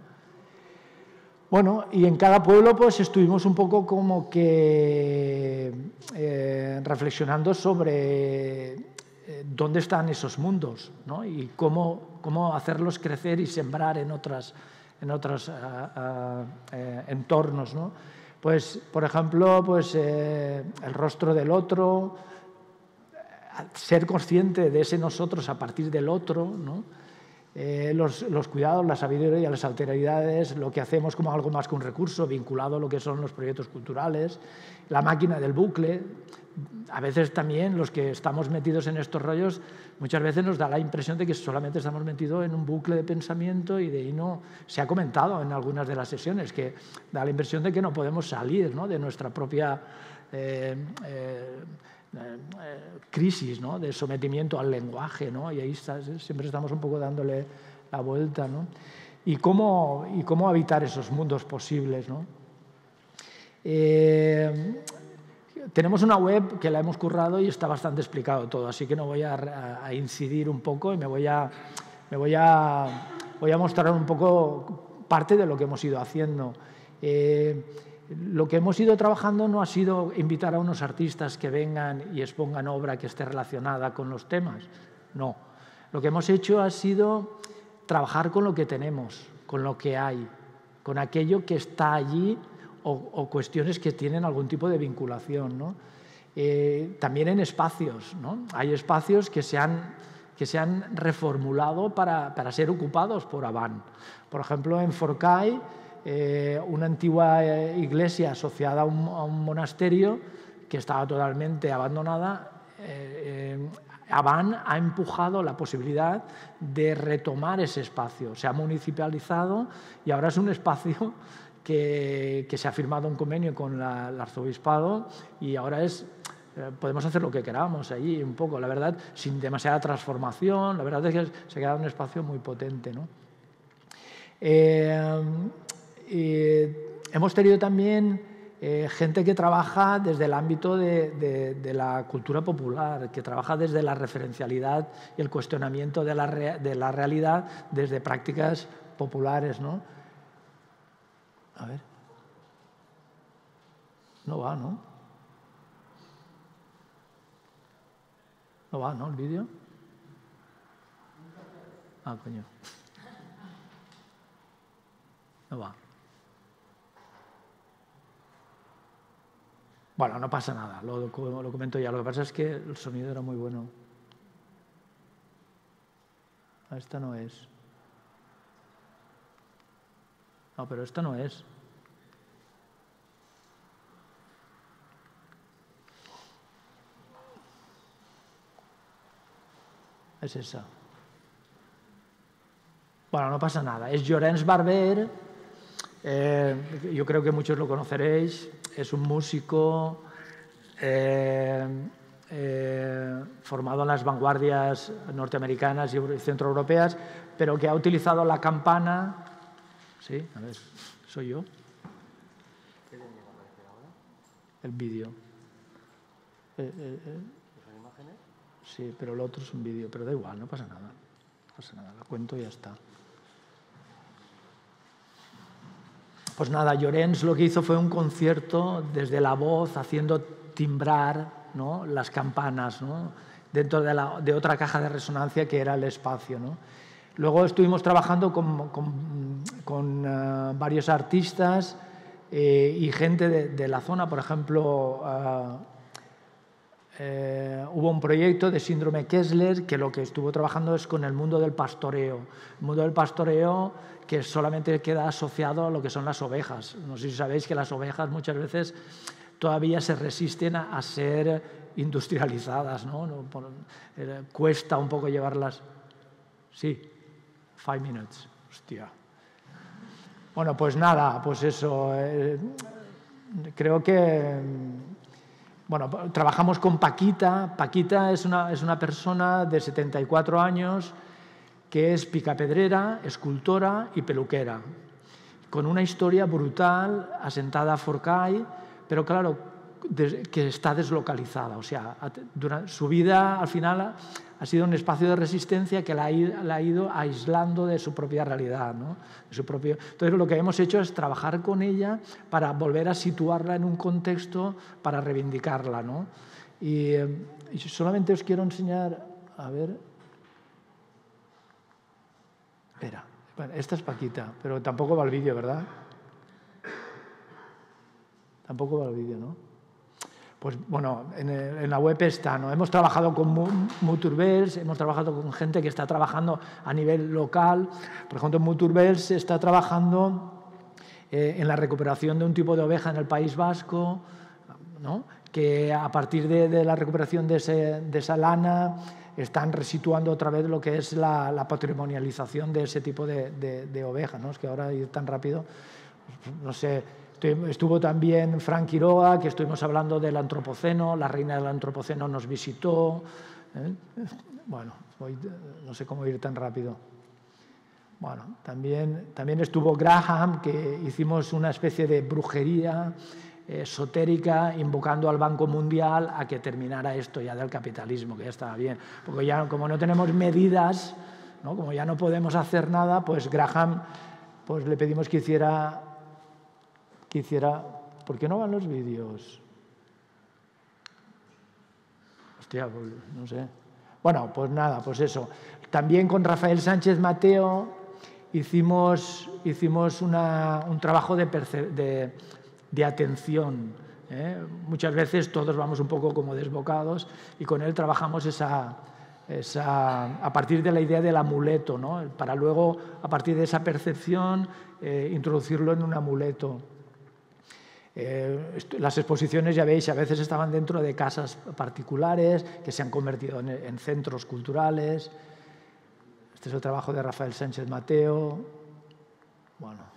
Bueno, y en cada pueblo pues estuvimos un poco como que eh, reflexionando sobre eh, dónde están esos mundos, ¿no? Y cómo, cómo hacerlos crecer y sembrar en otras, en otros uh, uh, eh, entornos, ¿no? Pues, por ejemplo, pues, eh, el rostro del otro, ser consciente de ese nosotros a partir del otro, ¿no? Eh, los, los cuidados, la sabiduría, las alteridades, lo que hacemos como algo más que un recurso vinculado a lo que son los proyectos culturales, la máquina del bucle. A veces también los que estamos metidos en estos rollos, muchas veces nos da la impresión de que solamente estamos metidos en un bucle de pensamiento y de ahí no. Se ha comentado en algunas de las sesiones que da la impresión de que no podemos salir, ¿no?, de nuestra propia eh, eh, Eh, crisis, ¿no?, de sometimiento al lenguaje, ¿no? Y ahí está, siempre estamos un poco dándole la vuelta, ¿no? Y cómo, y cómo habitar esos mundos posibles, ¿no? Eh, tenemos una web que la hemos currado y está bastante explicado todo, así que no voy a, a incidir un poco y me voy a, me voy a, voy a mostrar un poco parte de lo que hemos ido haciendo. Eh, Lo que hemos ido trabajando no ha sido invitar a unos artistas que vengan y expongan obra que esté relacionada con los temas, no. Lo que hemos hecho ha sido trabajar con lo que tenemos, con lo que hay, con aquello que está allí o, o cuestiones que tienen algún tipo de vinculación, ¿no? Eh, también en espacios, ¿no? Hay espacios que se han, que se han reformulado para, para ser ocupados por Avant. Por ejemplo, en Forcall, Eh, una antigua iglesia asociada a un, a un monasterio que estaba totalmente abandonada, eh, eh, Avant ha empujado la posibilidad de retomar ese espacio. Se ha municipalizado y ahora es un espacio que, que se ha firmado un convenio con la, el arzobispado y ahora es... podemos hacer lo que queramos allí un poco, la verdad, sin demasiada transformación. La verdad es que se ha quedado un espacio muy potente, ¿no? Eh, Eh, hemos tenido también eh, gente que trabaja desde el ámbito de, de, de la cultura popular, que trabaja desde la referencialidad y el cuestionamiento de la, re, de la realidad desde prácticas populares, ¿no? A ver. No va, ¿no? No va, ¿no? El vídeo. Ah, coño. No va. Bueno, no pasa nada, lo, lo comento ya. Lo que pasa es que el sonido era muy bueno. Esta no es. No, pero esta no es. Es esa. Bueno, no pasa nada. Es Llorenç Barber. Eh, yo creo que muchos lo conoceréis. Es un músico eh, eh, formado en las vanguardias norteamericanas y centroeuropeas, pero que ha utilizado la campana. Sí, a ver, soy yo. ¿Qué le llega a aparecer ahora? El vídeo. Eh, eh, eh. ¿Son imágenes? Sí, pero el otro es un vídeo, pero da igual, no pasa nada. No pasa nada, lo cuento y ya está. Pues nada, Llorenç lo que hizo fue un concierto desde la voz, haciendo timbrar, ¿no?, las campanas, ¿no?, dentro de, la, de otra caja de resonancia que era el espacio, ¿no? Luego estuvimos trabajando con, con, con uh, varios artistas eh, y gente de, de la zona. Por ejemplo, uh, eh, hubo un proyecto de síndrome Kessler que lo que estuvo trabajando es con el mundo del pastoreo. El mundo del pastoreo que solamente queda asociado a lo que son las ovejas. No sé si sabéis que las ovejas muchas veces todavía se resisten a, a ser industrializadas, ¿no? No, por, eh, cuesta un poco llevarlas. Sí, five minutes. Hostia. Bueno, pues nada, pues eso. Eh, creo que... Bueno, trabajamos con Paquita. Paquita es una, es una persona de setenta y cuatro años que es picapedrera, escultora y peluquera, con una historia brutal, asentada a Forcall, pero claro, de, que está deslocalizada. O sea, durante su vida al final ha sido un espacio de resistencia que la ha, la ha ido aislando de su propia realidad, ¿no? De su propio... Entonces lo que hemos hecho es trabajar con ella para volver a situarla en un contexto, para reivindicarla, ¿no? Y, y solamente os quiero enseñar, a ver... Espera, bueno, esta es Paquita, pero tampoco va el vídeo, ¿verdad? Tampoco va el vídeo, ¿no? Pues bueno, en, el, en la web está, ¿no? Hemos trabajado con Muturbels, hemos trabajado con gente que está trabajando a nivel local. Por ejemplo, Muturbels está trabajando eh, en la recuperación de un tipo de oveja en el País Vasco, ¿no? Que a partir de, de la recuperación de, ese, de esa lana están resituando otra vez lo que es la, la patrimonialización de ese tipo de, de, de oveja, ¿no? Es que ahora ir tan rápido, no sé. Estuvo también Frank Quiroga, que estuvimos hablando del antropoceno, la reina del antropoceno nos visitó. ¿eh? Bueno, voy, no sé cómo ir tan rápido. Bueno, también, también estuvo Graham, que hicimos una especie de brujería esotérica invocando al Banco Mundial a que terminara esto ya del capitalismo, que ya estaba bien. Porque ya como no tenemos medidas, ¿no? Como ya no podemos hacer nada, pues Graham pues le pedimos que hiciera... que hiciera... ¿Por qué no van los vídeos? Hostia, pues, no sé. Bueno, pues nada, pues eso. También con Rafael Sánchez Mateo hicimos, hicimos una, un trabajo de, de, de atención. ¿eh? Muchas veces todos vamos un poco como desbocados y con él trabajamos esa... Esa, a partir de la idea del amuleto, ¿no? Para luego, a partir de esa percepción, eh, introducirlo en un amuleto. Eh, las exposiciones, ya veis, a veces estaban dentro de casas particulares que se han convertido en, en centros culturales. Este es el trabajo de Rafael Sánchez Mateo. Bueno.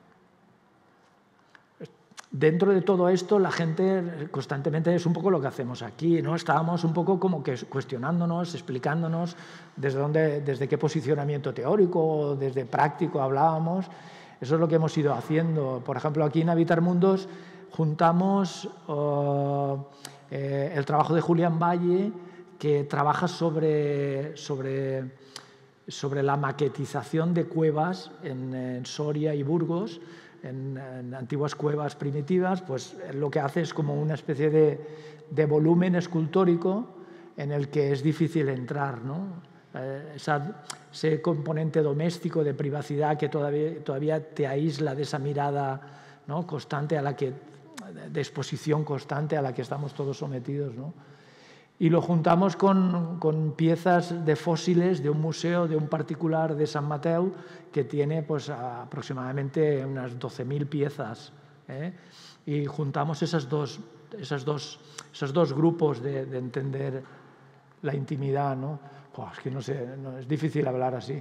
Dentro de todo esto, la gente constantemente es un poco lo que hacemos aquí, ¿no? Estábamos un poco como que cuestionándonos, explicándonos desde, dónde, desde qué posicionamiento teórico, desde práctico hablábamos. Eso es lo que hemos ido haciendo. Por ejemplo, aquí en Habitar Mundos juntamos uh, eh, el trabajo de Julián Valle, que trabaja sobre, sobre, sobre la maquetización de cuevas en, en Soria y Burgos, en, en antiguas cuevas primitivas. Pues lo que hace es como una especie de, de volumen escultórico en el que es difícil entrar, ¿no? Eh, esa, ese componente doméstico de privacidad que todavía, todavía te aísla de esa mirada, ¿no? Constante a la que, de exposición constante a la que estamos todos sometidos, ¿no? Y lo juntamos con, con piezas de fósiles de un museo, de un particular de San Mateu, que tiene pues, aproximadamente unas doce mil piezas. ¿eh? Y juntamos esas dos, esas dos, esos dos grupos de, de entender la intimidad, ¿no? Oh, es que no sé, no, es difícil hablar así.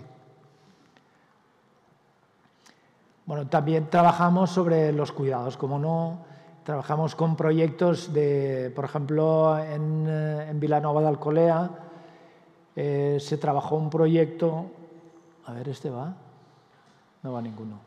Bueno, también trabajamos sobre los cuidados, como no. Trabajamos con proyectos de, por ejemplo, en, en Vilanova de Alcolea eh, se trabajó un proyecto. A ver, ¿este va? No va ninguno.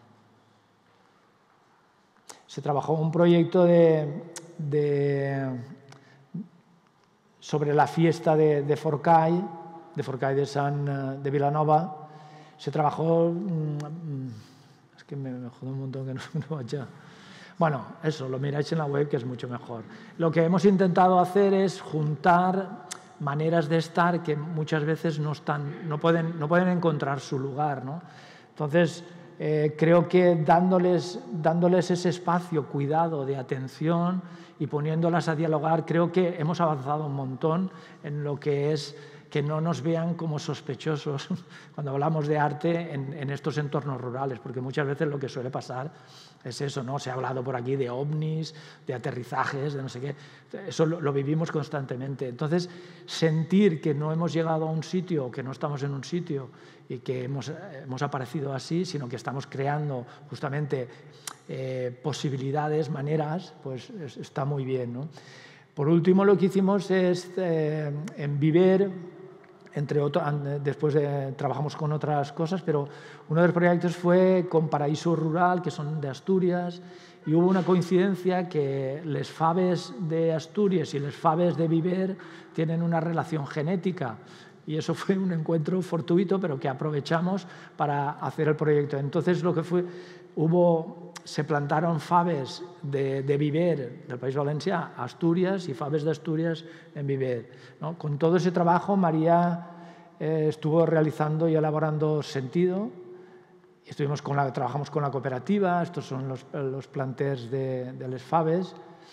Se trabajó un proyecto de, de, sobre la fiesta de, de Forcall, de Forcall de, San, de Vilanova. Se trabajó... Es que me, me jode un montón que no, no vaya... Bueno, eso, lo miráis en la web, que es mucho mejor. Lo que hemos intentado hacer es juntar maneras de estar que muchas veces no, están, no, pueden, no pueden encontrar su lugar, ¿no? Entonces, eh, creo que dándoles, dándoles ese espacio, cuidado, de atención y poniéndolas a dialogar, creo que hemos avanzado un montón en lo que es que no nos vean como sospechosos cuando hablamos de arte en, en estos entornos rurales, porque muchas veces lo que suele pasar es eso, ¿no? Se ha hablado por aquí de ovnis, de aterrizajes, de no sé qué. Eso lo, lo vivimos constantemente. Entonces, sentir que no hemos llegado a un sitio o que no estamos en un sitio y que hemos, hemos aparecido así, sino que estamos creando justamente eh, posibilidades, maneras, pues es, está muy bien, ¿no? Por último, lo que hicimos es eh, en Viver, entre otros, después de, trabajamos con otras cosas, pero uno de los proyectos fue con Paraíso Rural, que son de Asturias, y hubo una coincidencia que les faves de Asturias y les faves de Viver tienen una relación genética, y eso fue un encuentro fortuito, pero que aprovechamos para hacer el proyecto. Entonces, lo que fue, hubo, se plantaron faves de, de Viver, del País Valencià, a Asturias, y faves de Asturias en Viver, ¿no? Con todo ese trabajo, María eh, estuvo realizando y elaborando sentido. Estuvimos con la, trabajamos con la cooperativa, estos son los, los planters de, de les faves.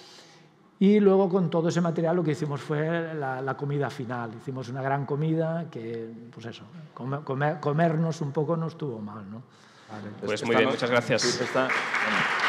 Y luego con todo ese material lo que hicimos fue la, la comida final. Hicimos una gran comida que, pues eso, comer, comer, comernos un poco no estuvo mal, ¿no? Vale, pues muy bien, muchas gracias. Está, bueno.